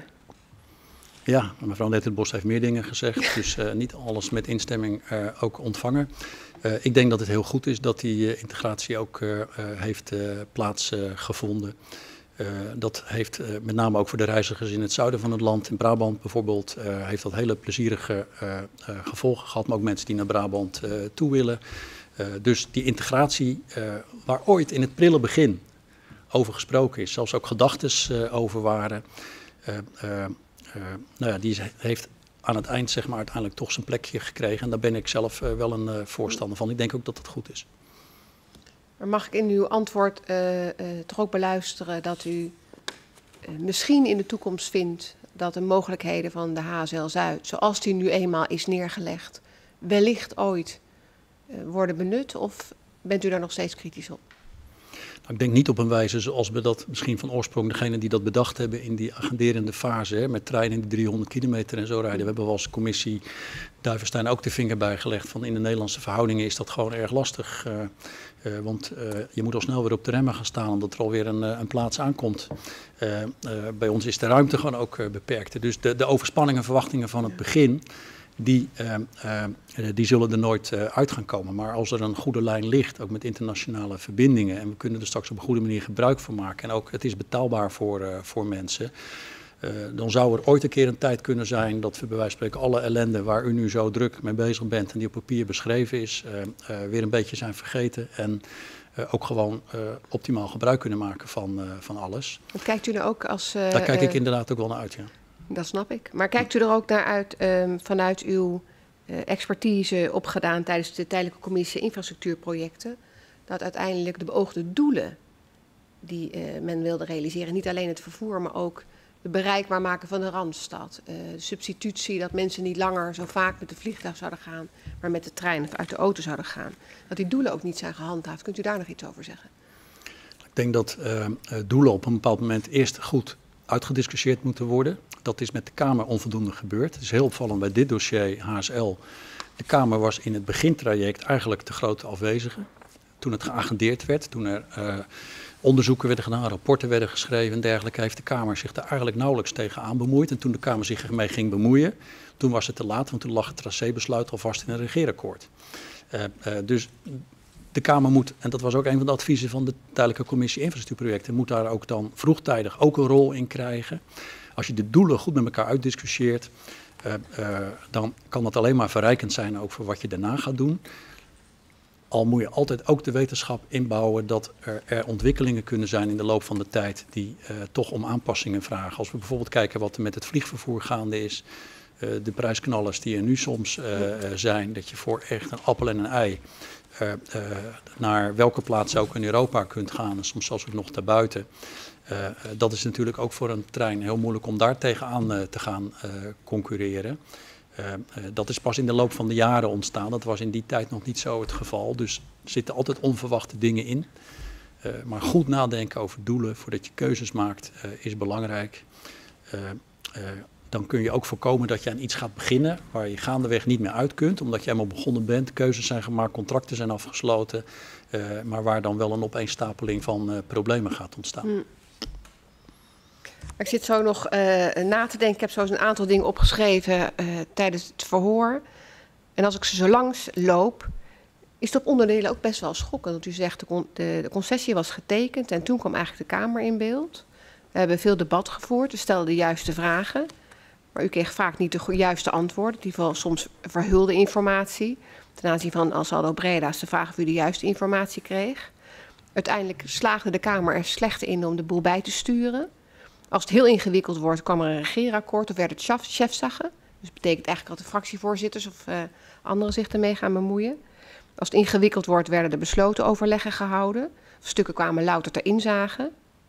Ja, mevrouw Netelenbos heeft meer dingen gezegd, dus uh, niet alles met instemming uh, ook ontvangen. Uh, ik denk dat het heel goed is dat die uh, integratie ook uh, uh, heeft uh, plaatsgevonden. Uh, Uh, dat heeft uh, met name ook voor de reizigers in het zuiden van het land, in Brabant bijvoorbeeld, uh, heeft dat hele plezierige uh, uh, gevolgen gehad. Maar ook mensen die naar Brabant uh, toe willen. Uh, dus die integratie uh, waar ooit in het prille begin over gesproken is, zelfs ook gedachtes uh, over waren, uh, uh, uh, nou ja, die heeft aan het eind zeg maar uiteindelijk toch zijn plekje gekregen. En daar ben ik zelf uh, wel een uh, voorstander van. Ik denk ook dat dat goed is. Maar mag ik in uw antwoord uh, uh, toch ook beluisteren dat u uh, misschien in de toekomst vindt dat de mogelijkheden van de H S L Zuid, zoals die nu eenmaal is neergelegd, wellicht ooit uh, worden benut? Of bent u daar nog steeds kritisch op? Nou, ik denk niet op een wijze zoals we dat misschien van oorsprong, degene die dat bedacht hebben in die agenderende fase, hè, met treinen die driehonderd kilometer en zo rijden. We hebben wel als commissie Duivenstein ook de vinger bijgelegd van in de Nederlandse verhoudingen is dat gewoon erg lastig. Uh, Uh, want uh, je moet al snel weer op de remmen gaan staan omdat er alweer een, uh, een plaats aankomt. Uh, uh, bij ons is de ruimte gewoon ook uh, beperkt. Dus de, de overspanningen en verwachtingen van het begin, die, uh, uh, die zullen er nooit uh, uit gaan komen. Maar als er een goede lijn ligt, ook met internationale verbindingen, en we kunnen er straks op een goede manier gebruik van maken, en ook het is betaalbaar voor, uh, voor mensen, Uh, dan zou er ooit een keer een tijd kunnen zijn dat we bij wijze van spreken alle ellende waar u nu zo druk mee bezig bent en die op papier beschreven is, uh, uh, weer een beetje zijn vergeten en uh, ook gewoon uh, optimaal gebruik kunnen maken van, uh, van alles. Dat kijkt u er ook als... Uh, Daar kijk ik uh, inderdaad ook wel naar uit, ja. Dat snap ik. Maar kijkt u er ook naar uit um, vanuit uw uh, expertise opgedaan tijdens de tijdelijke commissie infrastructuurprojecten, dat uiteindelijk de beoogde doelen die uh, men wilde realiseren. Niet alleen het vervoer, maar ook het bereikbaar maken van de Randstad. Uh, substitutie, dat mensen niet langer zo vaak met de vliegtuig zouden gaan, maar met de trein of uit de auto zouden gaan. Dat die doelen ook niet zijn gehandhaafd. Kunt u daar nog iets over zeggen? Ik denk dat uh, doelen op een bepaald moment eerst goed uitgediscussieerd moeten worden. Dat is met de Kamer onvoldoende gebeurd. Het is heel opvallend bij dit dossier H S L. De Kamer was in het begintraject eigenlijk de grote afwezige. Toen het geagendeerd werd, toen er uh, onderzoeken werden gedaan, rapporten werden geschreven en dergelijke, heeft de Kamer zich daar eigenlijk nauwelijks tegenaan bemoeid. En toen de Kamer zich ermee ging bemoeien, toen was het te laat, want toen lag het tracébesluit al vast in een regeerakkoord. Uh, uh, dus de Kamer moet, en dat was ook een van de adviezen van de tijdelijke commissie infrastructuurprojecten, moet daar ook dan vroegtijdig ook een rol in krijgen. Als je de doelen goed met elkaar uitdiscussieert, uh, uh, dan kan dat alleen maar verrijkend zijn ook voor wat je daarna gaat doen. Al moet je altijd ook de wetenschap inbouwen dat er, er ontwikkelingen kunnen zijn in de loop van de tijd die uh, toch om aanpassingen vragen. Als we bijvoorbeeld kijken wat er met het vliegvervoer gaande is, uh, de prijsknallers die er nu soms uh, uh, zijn, dat je voor echt een appel en een ei uh, uh, naar welke plaats ook in Europa kunt gaan en soms zelfs ook nog daarbuiten. Uh, uh, dat is natuurlijk ook voor een trein heel moeilijk om daar tegenaan uh, te gaan uh, concurreren. Uh, uh, dat is pas in de loop van de jaren ontstaan. Dat was in die tijd nog niet zo het geval. Dus er zitten altijd onverwachte dingen in. Uh, maar goed nadenken over doelen voordat je keuzes maakt uh, is belangrijk. Uh, uh, dan kun je ook voorkomen dat je aan iets gaat beginnen waar je gaandeweg niet meer uit kunt. Omdat je helemaal begonnen bent, keuzes zijn gemaakt, contracten zijn afgesloten. Uh, maar waar dan wel een opeenstapeling van uh, problemen gaat ontstaan. Hmm. Ik zit zo nog uh, na te denken. Ik heb zo eens een aantal dingen opgeschreven uh, tijdens het verhoor. En als ik ze zo langs loop, is het op onderdelen ook best wel schokkend. Want u zegt de, con de, de concessie was getekend en toen kwam eigenlijk de Kamer in beeld. We hebben veel debat gevoerd, we stelden de juiste vragen. Maar u kreeg vaak niet de juiste antwoorden. In ieder geval soms verhulde informatie. Ten aanzien van Ansaldo Breda is de vraag of u de juiste informatie kreeg. Uiteindelijk slaagde de Kamer er slecht in om de boel bij te sturen. Als het heel ingewikkeld wordt, kwam er een regeerakkoord of werd het chefzaggen. Dus dat betekent eigenlijk dat de fractievoorzitters of uh, anderen zich ermee gaan bemoeien. Als het ingewikkeld wordt, werden er besloten overleggen gehouden. Stukken kwamen louter ter inzage.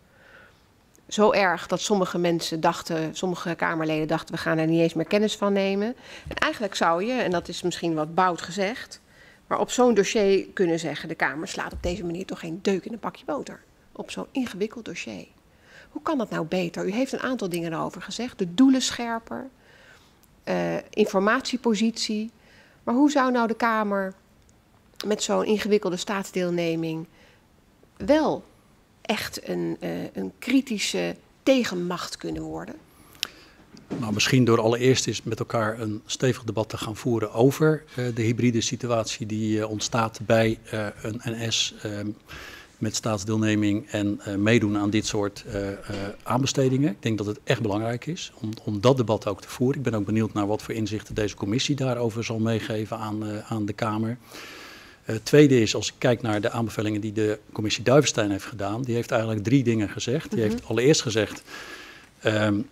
Zo erg dat sommige mensen dachten, sommige Kamerleden dachten, we gaan er niet eens meer kennis van nemen. En eigenlijk zou je, en dat is misschien wat bout gezegd, maar op zo'n dossier kunnen zeggen, de Kamer slaat op deze manier toch geen deuk in een pakje boter. Op zo'n ingewikkeld dossier. Hoe kan dat nou beter? U heeft een aantal dingen erover gezegd. De doelen scherper, uh, informatiepositie. Maar hoe zou nou de Kamer met zo'n ingewikkelde staatsdeelneming wel echt een, uh, een kritische tegenmacht kunnen worden? Nou, misschien door allereerst eens met elkaar een stevig debat te gaan voeren over uh, de hybride situatie die uh, ontstaat bij uh, een N S uh, met staatsdeelneming en uh, meedoen aan dit soort uh, uh, aanbestedingen. Ik denk dat het echt belangrijk is om, om dat debat ook te voeren. Ik ben ook benieuwd naar wat voor inzichten deze commissie daarover zal meegeven aan, uh, aan de Kamer. Het uh, tweede is, als ik kijk naar de aanbevelingen die de commissie Duivenstein heeft gedaan, die heeft eigenlijk drie dingen gezegd. Die heeft allereerst gezegd, um,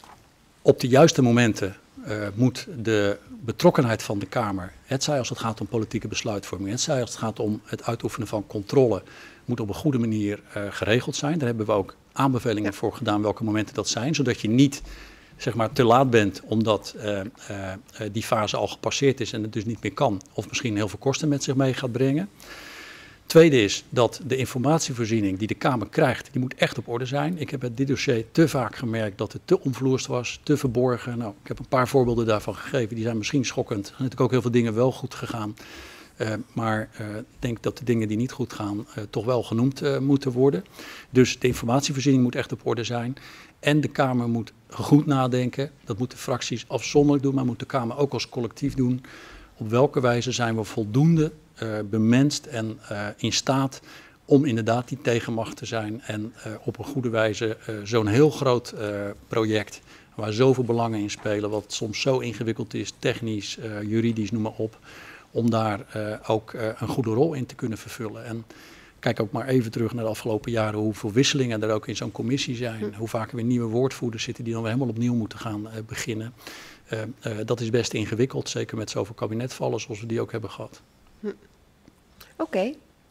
op de juiste momenten uh, moet de betrokkenheid van de Kamer, hetzij als het gaat om politieke besluitvorming, hetzij als het gaat om het uitoefenen van controle, moet op een goede manier uh, geregeld zijn. Daar hebben we ook aanbevelingen ja. voor gedaan welke momenten dat zijn, zodat je niet zeg maar te laat bent omdat uh, uh, die fase al gepasseerd is en het dus niet meer kan. Of misschien heel veel kosten met zich mee gaat brengen. Tweede is dat de informatievoorziening die de Kamer krijgt, die moet echt op orde zijn. Ik heb bij dit dossier te vaak gemerkt dat het te omvloerst was, te verborgen. Nou, ik heb een paar voorbeelden daarvan gegeven, die zijn misschien schokkend. Er zijn natuurlijk ook heel veel dingen wel goed gegaan. Uh, maar uh, ik denk dat de dingen die niet goed gaan uh, toch wel genoemd uh, moeten worden. Dus de informatievoorziening moet echt op orde zijn. En de Kamer moet goed nadenken. Dat moeten fracties afzonderlijk doen, maar moet de Kamer ook als collectief doen. Op welke wijze zijn we voldoende uh, bemenst en uh, in staat om inderdaad die tegenmacht te zijn. En uh, op een goede wijze uh, zo'n heel groot uh, project waar zoveel belangen in spelen, wat soms zo ingewikkeld is, technisch, uh, juridisch, noem maar op, om daar uh, ook uh, een goede rol in te kunnen vervullen. En kijk ook maar even terug naar de afgelopen jaren, hoeveel wisselingen er ook in zo'n commissie zijn. Hm. Hoe vaak er weer nieuwe woordvoerders zitten die dan weer helemaal opnieuw moeten gaan uh, beginnen. Uh, uh, dat is best ingewikkeld, zeker met zoveel kabinetvallen zoals we die ook hebben gehad. Hm. Oké.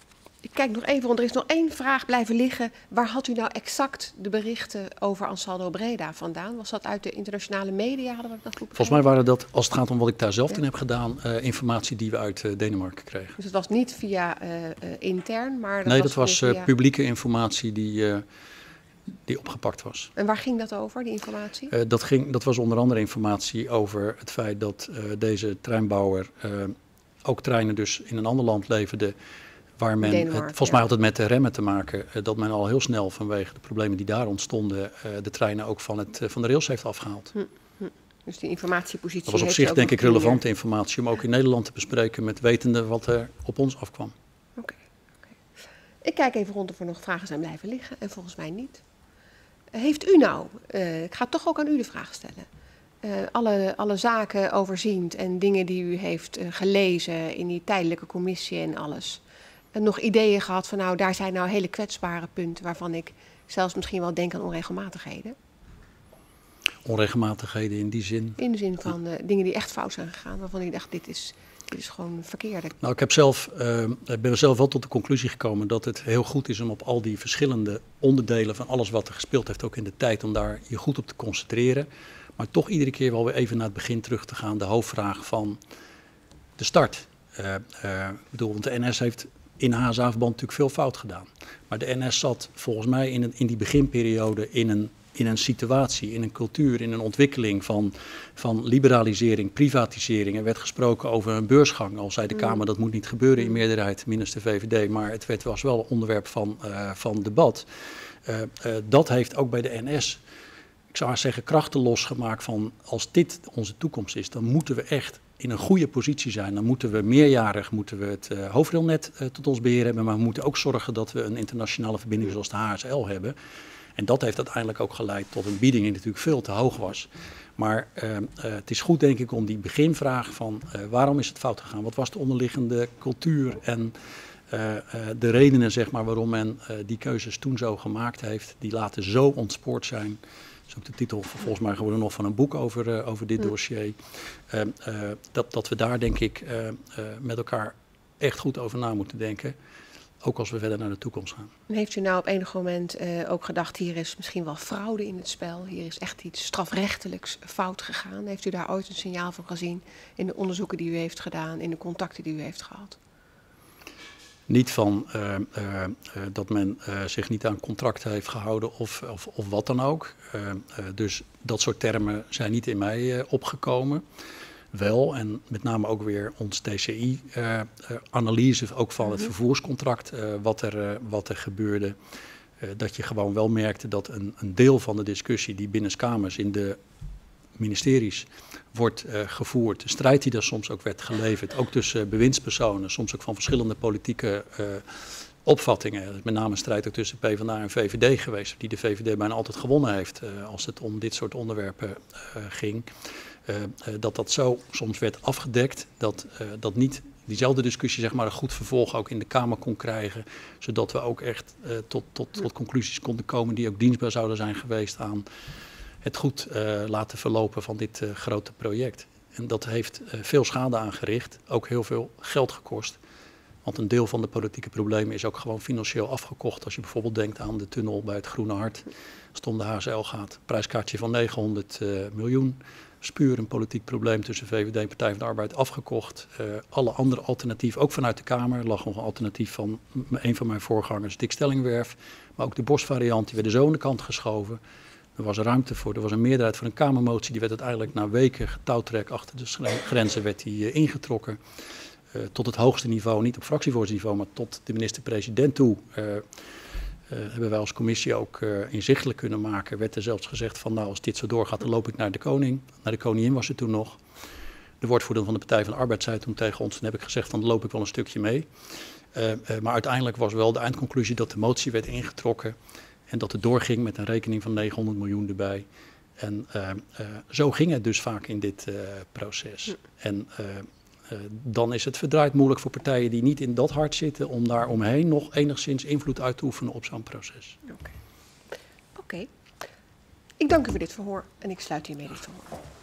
Ik kijk nog even, want er is nog één vraag blijven liggen. Waar had u nou exact de berichten over Ansaldo Breda vandaan? Was dat uit de internationale media? Hadden we dat goed Volgens mij waren dat, als het gaat om wat ik daar zelf ja. in heb gedaan, uh, informatie die we uit uh, Denemarken kregen. Dus het was niet via uh, uh, intern, maar dat nee, was dat was uh, via... publieke informatie die, uh, die opgepakt was. En waar ging dat over, die informatie? Uh, dat, ging, dat was onder andere informatie over het feit dat uh, deze treinbouwer uh, ook treinen dus in een ander land leverde. Waar men, het, volgens mij had het met de remmen te maken, uh, dat men al heel snel vanwege de problemen die daar ontstonden, uh, de treinen ook van, het, uh, van de rails heeft afgehaald. Hm, hm. Dus die informatiepositie. Dat was op zich denk ik relevante informatie om ook in Nederland te bespreken met wetende wat er op ons afkwam. Oké. Okay, okay. Ik kijk even rond of er nog vragen zijn blijven liggen en volgens mij niet. Uh, heeft u nou, uh, ik ga toch ook aan u de vraag stellen, uh, alle, alle zaken overziend en dingen die u heeft uh, gelezen in die tijdelijke commissie en alles, en nog ideeën gehad van nou, daar zijn nou hele kwetsbare punten waarvan ik zelfs misschien wel denk aan onregelmatigheden? Onregelmatigheden in die zin? In de zin van uh, dingen die echt fout zijn gegaan, waarvan ik dacht, dit is, dit is gewoon verkeerde. Nou, ik heb zelf, uh, ik ben zelf wel tot de conclusie gekomen dat het heel goed is om op al die verschillende onderdelen van alles wat er gespeeld heeft, ook in de tijd, om daar je goed op te concentreren. Maar toch iedere keer wel weer even naar het begin terug te gaan, de hoofdvraag van de start. Uh, uh, ik bedoel, want de N S heeft in H S A-verband natuurlijk veel fout gedaan. Maar de N S zat volgens mij in, een, in die beginperiode in een, in een situatie, in een cultuur, in een ontwikkeling van, van liberalisering, privatisering. Er werd gesproken over een beursgang. Al zei de Kamer dat moet niet gebeuren in meerderheid, minus de V V D. Maar het werd, was wel onderwerp van, uh, van debat. Uh, uh, dat heeft ook bij de N S, ik zou maar zeggen, krachten losgemaakt van als dit onze toekomst is, dan moeten we echt in een goede positie zijn. Dan moeten we meerjarig moeten we het uh, hoofdrailnet uh, tot ons beheer hebben, maar we moeten ook zorgen dat we een internationale verbinding zoals de H S L hebben. En dat heeft uiteindelijk ook geleid tot een bieding die natuurlijk veel te hoog was. Maar uh, uh, het is goed denk ik om die beginvraag van uh, waarom is het fout gegaan? Wat was de onderliggende cultuur en uh, uh, de redenen zeg maar, waarom men uh, die keuzes toen zo gemaakt heeft, die laten zo ontspoord zijn. Dat is ook de titel volgens mij geworden nog van een boek over, uh, over dit dossier. Uh, uh, dat, dat we daar denk ik uh, uh, met elkaar echt goed over na moeten denken. Ook als we verder naar de toekomst gaan. En heeft u nou op enig moment uh, ook gedacht, hier is misschien wel fraude in het spel. Hier is echt iets strafrechtelijks fout gegaan. Heeft u daar ooit een signaal van gezien in de onderzoeken die u heeft gedaan, in de contacten die u heeft gehad? Niet van uh, uh, dat men uh, zich niet aan contracten heeft gehouden of, of, of wat dan ook. Uh, uh, dus dat soort termen zijn niet in mij uh, opgekomen. Wel, en met name ook weer ons T C I-analyse, uh, uh, ook van het vervoerscontract, uh, wat, er, uh, wat er gebeurde. Uh, dat je gewoon wel merkte dat een, een deel van de discussie die binnenskamers in de ministeries wordt uh, gevoerd. De strijd die daar soms ook werd geleverd, ook tussen uh, bewindspersonen, soms ook van verschillende politieke uh, opvattingen. Met name een strijd ook tussen PvdA en V V D geweest, die de V V D bijna altijd gewonnen heeft uh, als het om dit soort onderwerpen uh, ging. Uh, uh, dat dat zo soms werd afgedekt, dat uh, dat niet diezelfde discussie zeg maar een goed vervolg ook in de Kamer kon krijgen, zodat we ook echt uh, tot, tot, tot conclusies konden komen die ook dienstbaar zouden zijn geweest aan het goed uh, laten verlopen van dit uh, grote project. En dat heeft uh, veel schade aangericht, ook heel veel geld gekost. Want een deel van de politieke problemen is ook gewoon financieel afgekocht. Als je bijvoorbeeld denkt aan de tunnel bij het Groene Hart, als het om de H S L gaat. Prijskaartje van negenhonderd uh, miljoen. Spuur een politiek probleem tussen V V D en Partij van de Arbeid afgekocht. Uh, alle andere alternatieven, ook vanuit de Kamer, er lag nog een alternatief van een van mijn voorgangers, Dick Stellingwerf. Maar ook de Bosvariant, die werd zo aan de kant geschoven. Er was ruimte voor, er was een meerderheid voor een Kamermotie. Die werd uiteindelijk na weken getouwtrek achter de grenzen werd die, uh, ingetrokken. Uh, tot het hoogste niveau, niet op fractievoorsniveau, maar tot de minister-president toe. Uh, uh, hebben wij als commissie ook uh, inzichtelijk kunnen maken. Werd er zelfs gezegd van nou als dit zo doorgaat dan loop ik naar de koning. Naar de koningin was het toen nog. De woordvoerder van de Partij van de Arbeid zei toen tegen ons, dan heb ik gezegd van dan loop ik wel een stukje mee. Uh, uh, maar uiteindelijk was wel de eindconclusie dat de motie werd ingetrokken. En dat het doorging met een rekening van negenhonderd miljoen erbij. En uh, uh, zo ging het dus vaak in dit uh, proces. En uh, uh, dan is het verdraaid moeilijk voor partijen die niet in dat hart zitten om daar omheen nog enigszins invloed uit te oefenen op zo'n proces. Oké. Okay. Okay. Ik dank u voor dit verhoor en ik sluit hiermee dit verhoor.